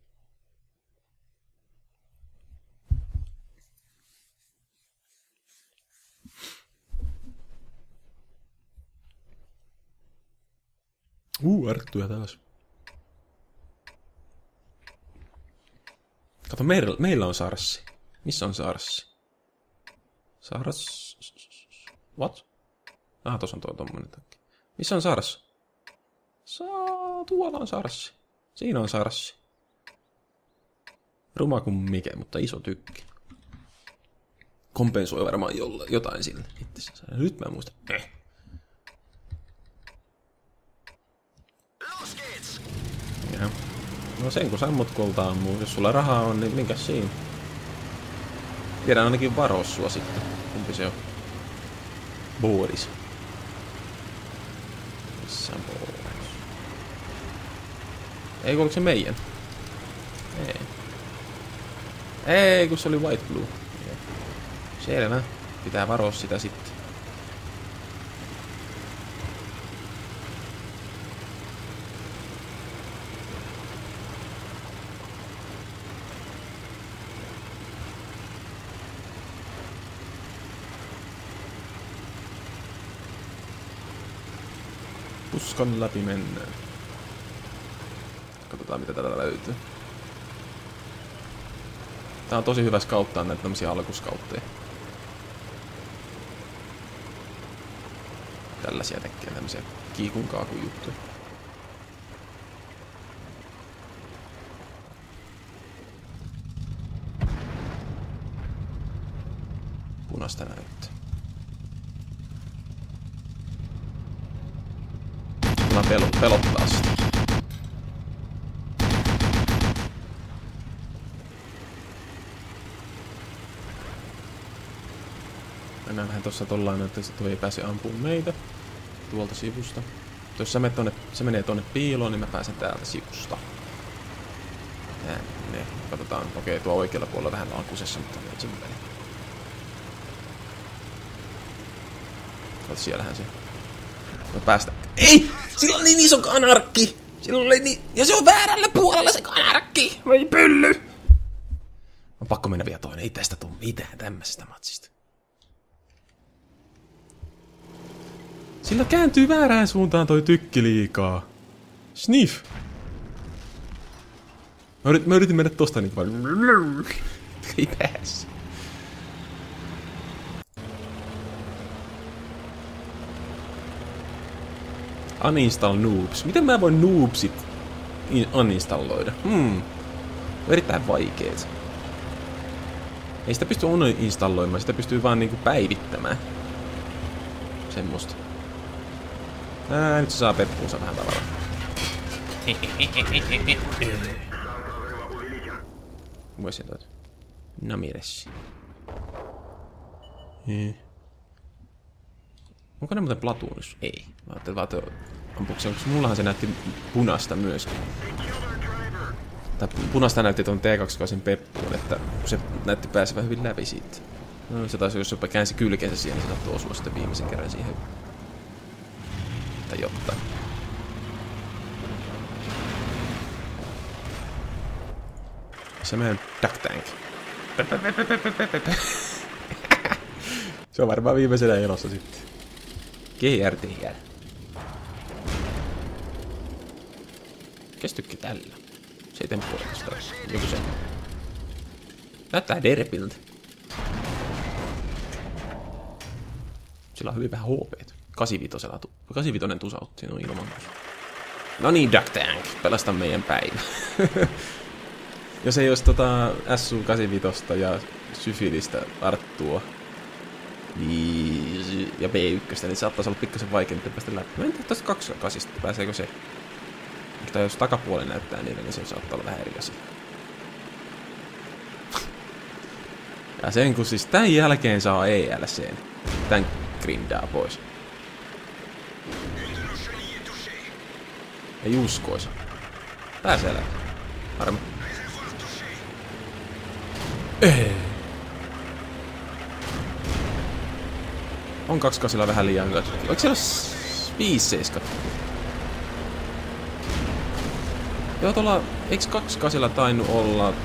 Arttuja taas. Kato, meillä on sarssi. Missä on sarssi? Sars... What? Tossa on tommonen takki. Missä on sarssi? Tuolla on sarssi. Siinä on sarssi. Ruma kuin mikä, mutta iso tykki. Kompensoi varmaan jotain sille. Nyt mä muistan. Ja. No sen kun sammut kolta ammuu, jos sulla rahaa on, niin minkäs siinä? Tiedän ainakin varois sua sitten. Kumpi se on? Boris. Missä on Boris? Eikö oliko se meidän? Ei. Ei, kun se oli White Blue. Selvä. Pitää varoa sitä sitten. Puskan läpi mennään. Katsotaan mitä täältä löytyy. Tää on tosi hyvä skauttaa näitä tämmösiä alkuskautteja. tällaisia tekee, tämmöisiä kiikun kaakun juttuja. Punaista näyttää. Mulla pelottaa sitä. Mennään vähän tossa tollain, että tuo ei pääse ampumaan meitä tuolta sivusta. Jos se menee tonne piiloon, niin mä pääsen täältä sivusta. Tänne. Katsotaan, okei, tuo oikealla puolella vähän alkusessa, mutta ei sen väliin. Kato, siellähän se. Me päästään. Ei! Sillä on niin iso kanarkki! Sillä oli niin... Ja se on väärällä puolella se kanarkki! Voi pylly! On pakko mennä vielä toinen. Ei tästä tuu mitään tämmöisestä matsista. Sillä kääntyy väärään suuntaan toi tykki liikaa. Sniff! Mä yritin mennä tosta niinku vaan... Ei pääs. Uninstall noobs. Miten mä voin noobsit uninstalloida? Erittäin vaikeet. Ei sitä pysty uninstalloimaan, sitä pystyy vaan niinku päivittämään. Semmosta. Nyt se saa peppuunsa vähän tavalla. Voisin tuota. No mielessä. Onko ne muuten platuunissa? Ei. Mä ajattelin vaan, että ampuuko mullahan se näytti punaista myöskin. Tai punaista näytti tuon T2 peppuun, että se näytti pääsevän hyvin läpi siitä. No, se taisi, jos jopa käänsi kylkeensä siihen, niin se saattoi osua sitten viimeisen kerran siihen. Tai jotain. Se meidän duck tank. Se on varmaan viimeisenä elossa sitten. GRTR. Kestykki tällä. 7,5. Joku se. Näyttää derpiltä. Sillä on hyvin vähän HP. 85 tusautti, siinä on ilman. No niin, Duck Tank. Pelasta meidän päivä. Jos ei olisi SU-85 ja Syfilistä Arttua ja B1, niin saattaisi olla pikkasen vaikeampi päästä läpi. Mä en tiedä tästä 2-8, pääseekö se? Mutta jos takapuoli näyttää niille, niin se saattaa olla vähän eri asia. Ja sen kun siis tän jälkeen saa ELC:n. Tän grindaa pois. Ei uskoisi. Pääsee läpi. Harmi. On 2-8 vähän liian hyvä. Oliko siellä 5-7? Joo, tuolla... Eiks 2-8 tainnut olla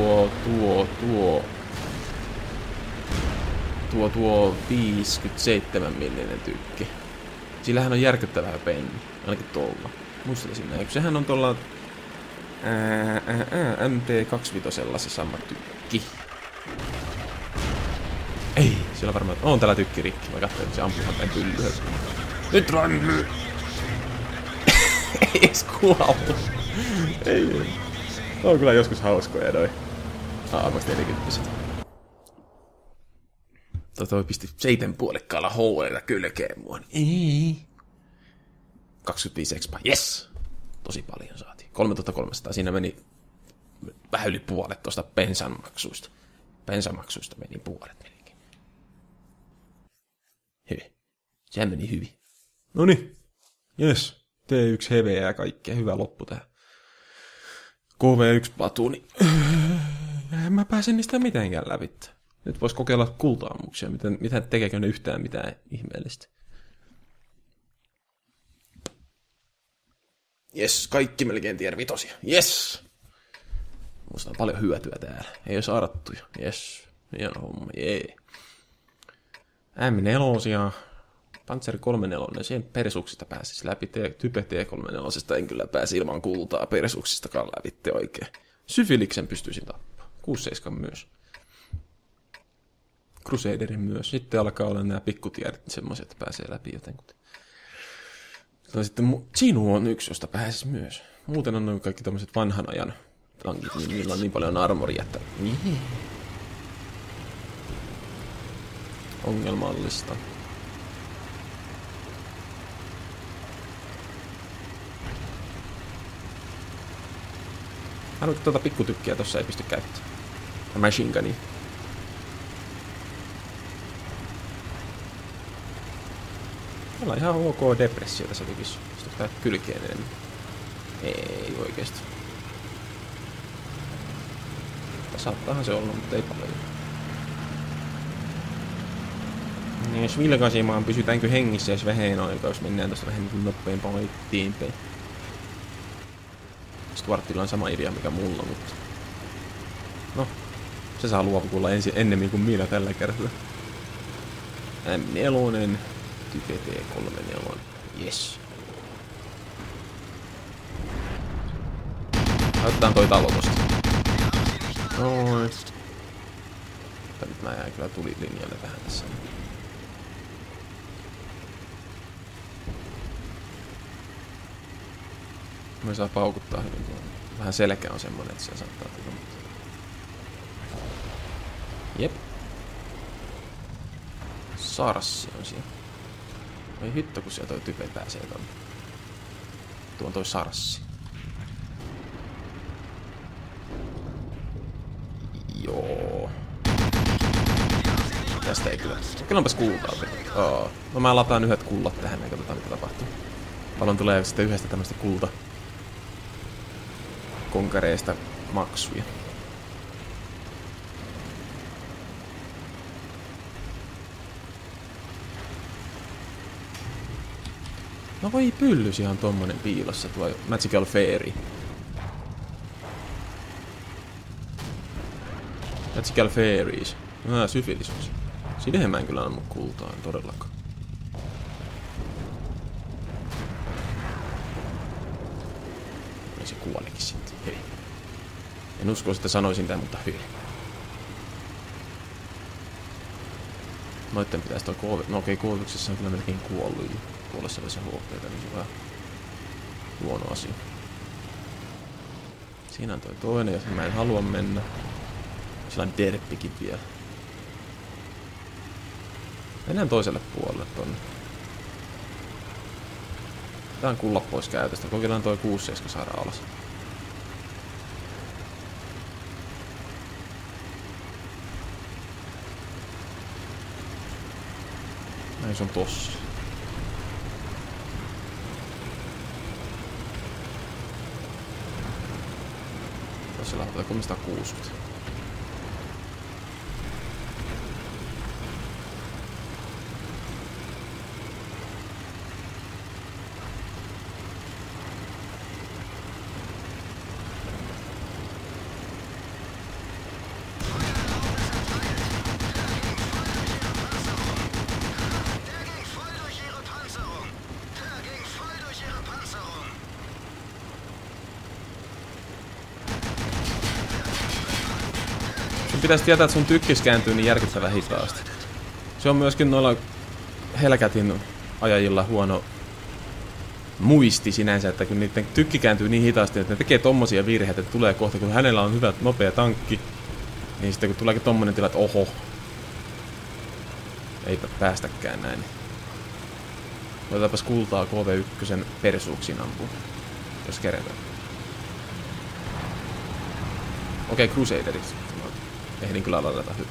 tuo 57 millinen tykki. Sillähän on järkyttävää penni. Ainakin tuolla. Muistelisin näin. Sehän on tuolla... MT25 se sama tykki. Ei, siellä varmaan... On täällä tykki rikki. Mä katsoin, että se ampuu päin pyllyä. Nyt ranny! Ei edes kuollut. Ei. On kyllä joskus hauskoja noi. Aamuista 40. Toi pisti 7,5 houleita kylkeen mua. Ei. 25 expa. Yes! Tosi paljon saatiin. 3300. Siinä meni vähän yli puolet tuosta bensanmaksuista. Bensamaksuista meni puolet menikin. Hyvin. Sehän meni hyvin. Noniin. Yes. T1 heveä ja kaikkea. Hyvä loppu tähän. KV1 platuuni. En mä pääsen niistä mitenkään läpi. Nyt vois kokeilla kulta-ammuksia. Mitä tekeekö ne yhtään mitään ihmeellistä. Jes, kaikki melkein tier 5. Jes! Musta on paljon hyötyä täällä. Ei olisi arattuja. Jes. Hieno homma. Jee. M4 Panzer 34. Siihen persuksista pääsisi läpi. Type T34 en kyllä pääsi ilman kultaa persuksistakaan läpi oikein. Syfiliksen pystyisin tappaa. 6-7 myös. Crusaderin myös. Sitten alkaa olla nämä pikkutiedet semmoiset, että pääsee läpi jotenkin. No sitten Chinu on yksi, josta pääsis myös. Muuten on noin kaikki tämmöiset vanhan ajan tankit, niin niillä on niin paljon armoria, että ongelmallista. Hän tuota pikkutykkiä tossa ei pysty käyttämään. Ja machine gunia. Täällä on ihan ok depressio tässä tykissä. Sitten kylkeen enemmän. Ei oikeesti. Saattaahan se olla, mutta ei paljon. Niin jos vilkaisimaan, pysytäänkö hengissä jos vähän aikaa, jos mennään tosta vähän niin nopeampaan eteenpäin. Stuartilla on sama idea mikä mulla, mutta... No, se saa luovukulla ennemmin kuin minä tällä kertaa. M4, Type T34, yes. Otetaan toi talo tosta. Noin. Mutta nyt mä jäin kyllä tulilinjalle vähän tässä. Mä saa paukuttaa hyvin. Vähän selkä on semmonen, että se saattaa tehdä. Jep. Sarassi on siellä. Ei hitto, kun sieltä toi type pääsee tonne. Tuo on toi Sarassi. Joo. Tästä ei kyllä. Kyllä onpas kultaa. No mä lataan yhdet kullat tähän ja katsotaan mitä tapahtuu. Paljon tulee sitten yhdestä tämmöstä kulta konkareista maksuja. No voi pyllys ihan tommonen piilossa tuo Magical Fairy. Magical Fairies. Syfilis. Siihen mä en kyllä ammu kultaa, en todellakaan. Se kuolikin sitten. Hei. En usko, että sanoisin tämän, mutta hei. Noitten pitäisi toi KV... No okei, KV-yksessä on kyllä melkein kuollut. Kuollessa olisi HP:tä, niin se on vähän huono asia. Siinä on toi toinen, jos mä en halua mennä. Sellainen derppikin vielä. Mennään toiselle puolelle tonne. Tää on kullat pois käytöstä. Kokeillaan toi 6-7 saada alas. Näin se on tossa. Tossa lähtee 360. Pitäisi tietää, että sun tykkis kääntyy niin järkyttävän hitaasti. Se on myöskin noilla Hellcatin ajajilla huono muisti sinänsä, että kun niiden tykki kääntyy niin hitaasti, että ne tekee tommosia virheitä, että tulee kohta, kun hänellä on hyvä nopea tankki, niin sitten kun tuleekin tommonen tila, että oho, eipä päästäkään näin. Otetaanpas kultaa KV1 persuuksiin ampuu, jos keretään. Okei, Crusaderit. Ehdin kyllä ladata hyvin.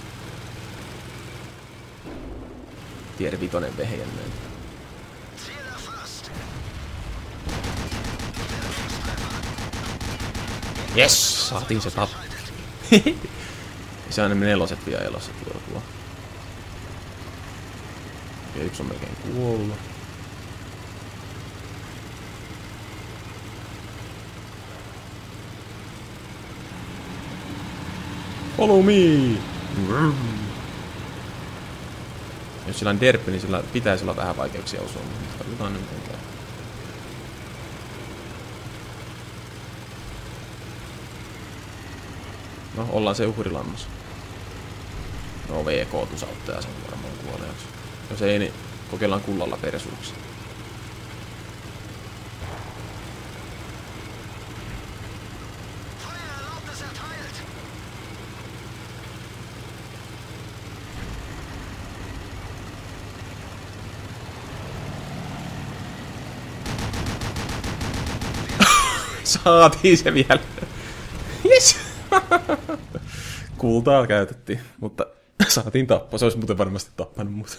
Tier 5 vehjenneen. Yes! Saatiin se tappi. Se on ne 4 vielä elossa tuolla. Ja yksi on melkein kuollut. Follow me! Jos sillä on derppi, niin sillä pitäisi olla vähän vaikeuksia osua, mutta katsotaan nyt miten käy. No, ollaan se uhrilammassa. No, VK tusauttaa sen varmaan kuoleeksi. Jos ei, niin kokeillaan kullalla persuuksia. Saatiin se vielä. Yes! Kultaa käytettiin, mutta saatiin tappaa. Se olisi muuten varmasti tappanut mut.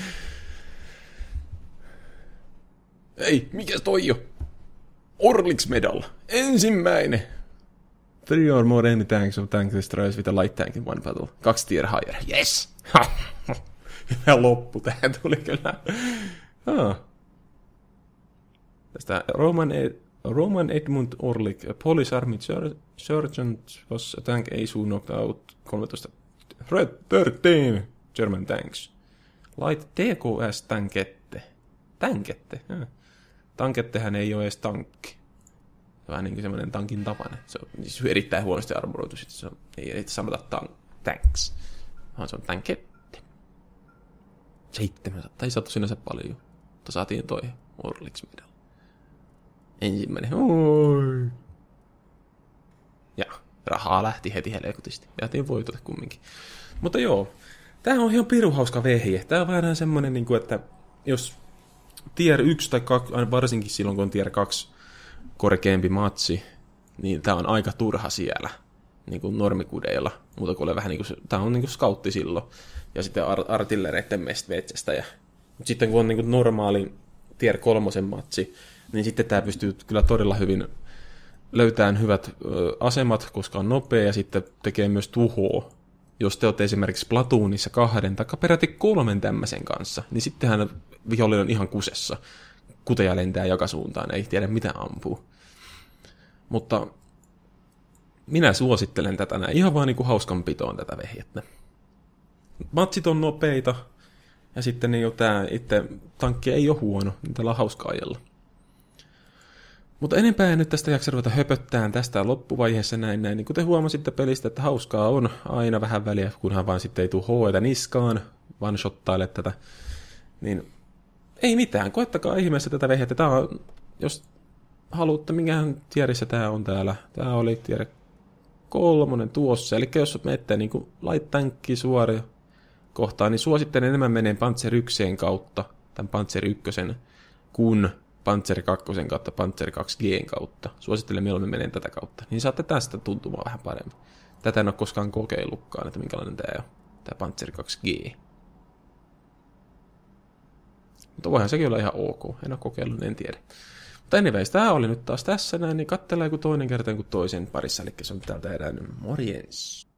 Ei, mikäs toi jo? Orliks Medal. Ensimmäinen. 3 or more enemy tanks of tank destroys with a light tank in one battle. 2 tier higher. Yes! Hyvä loppu tähän tuli kyllä. Tästä Roman Edmund Orlik, a Polish Army sergeant, was a tank ace who knocked out 13 German tanks. Light TKS tankette. Tankette? Tankettehän ei ole edes tankki. Vähän niin kuin semmoinen tankin tapainen. Se on siis erittäin huonosti armoroitu. Se ei samata tanks. Vaan se on tankette. 700. Ei saatu sinänsä paljon. Mutta saatiin toi Orliks Medal. Ensimmäinen. Oi. Ja rahaa lähti heti helekutisti. Jäätiin voitote kumminkin. Mutta joo. Tää on ihan pirun hauska vehje. Tää on vähän semmonen, että jos tier 1 tai 2, varsinkin silloin kun on tier 2 korkeampi matsi, niin tää on aika turha siellä. Niin kuin normikudeilla. Muuta kuin vähän niin kuin, tää on niin kuin scoutti silloin. Ja sitten artillereiden metsästäjä. Mutta sitten kun on niin kuin normaali tier 3 matsi, niin sitten tää pystyy kyllä todella hyvin löytämään hyvät asemat, koska on nopea ja sitten tekee myös tuhoa. Jos te olette esimerkiksi platoonissa 2 tai peräti 3 tämmöisen kanssa, niin sittenhän vihollinen on ihan kusessa. Kuteja lentää joka suuntaan, ei tiedä mitä ampuu. Mutta minä suosittelen tätä näin ihan vaan niinku hauskanpitoon tätä vehjettä. Matsit on nopeita, ja sitten niin tää itse tankki ei ole huono, niin tällä on hauska ajella. Mutta enempää en nyt tästä jaksa ruveta höpöttään tästä loppuvaiheessa näin. Niin kuin te huomasitte pelistä, että hauskaa on aina vähän väliä, kunhan vaan sitten ei tule hoeta niskaan, one-shottaile tätä. Niin ei mitään, koettakaa ihmeessä tätä vehjettä. Tää on, jos haluatte, minkähän tierissä tää on täällä. Tää oli tier 3 tuossa. Eli jos menette niin light tankki suoraan kohtaan, niin suosittelen enemmän menee Panzer 1 kautta, tämän Panzer 1, kun Panzer 2 kautta Panzer 2G kautta. Suosittelen mieluummin meneen tätä kautta. Niin saatte tästä tuntumaan vähän paremmin. Tätä en ole koskaan kokeillutkaan, että minkälainen tämä on. Tämä Panzer 2G. Mutta voihan sekin olla ihan ok. En ole kokeillut, niin en tiedä. Mutta anyways, tämä oli nyt taas tässä näin, niin katsellaan joku toinen kerta kuin toisen parissa. Eli se on täältä erään morjens.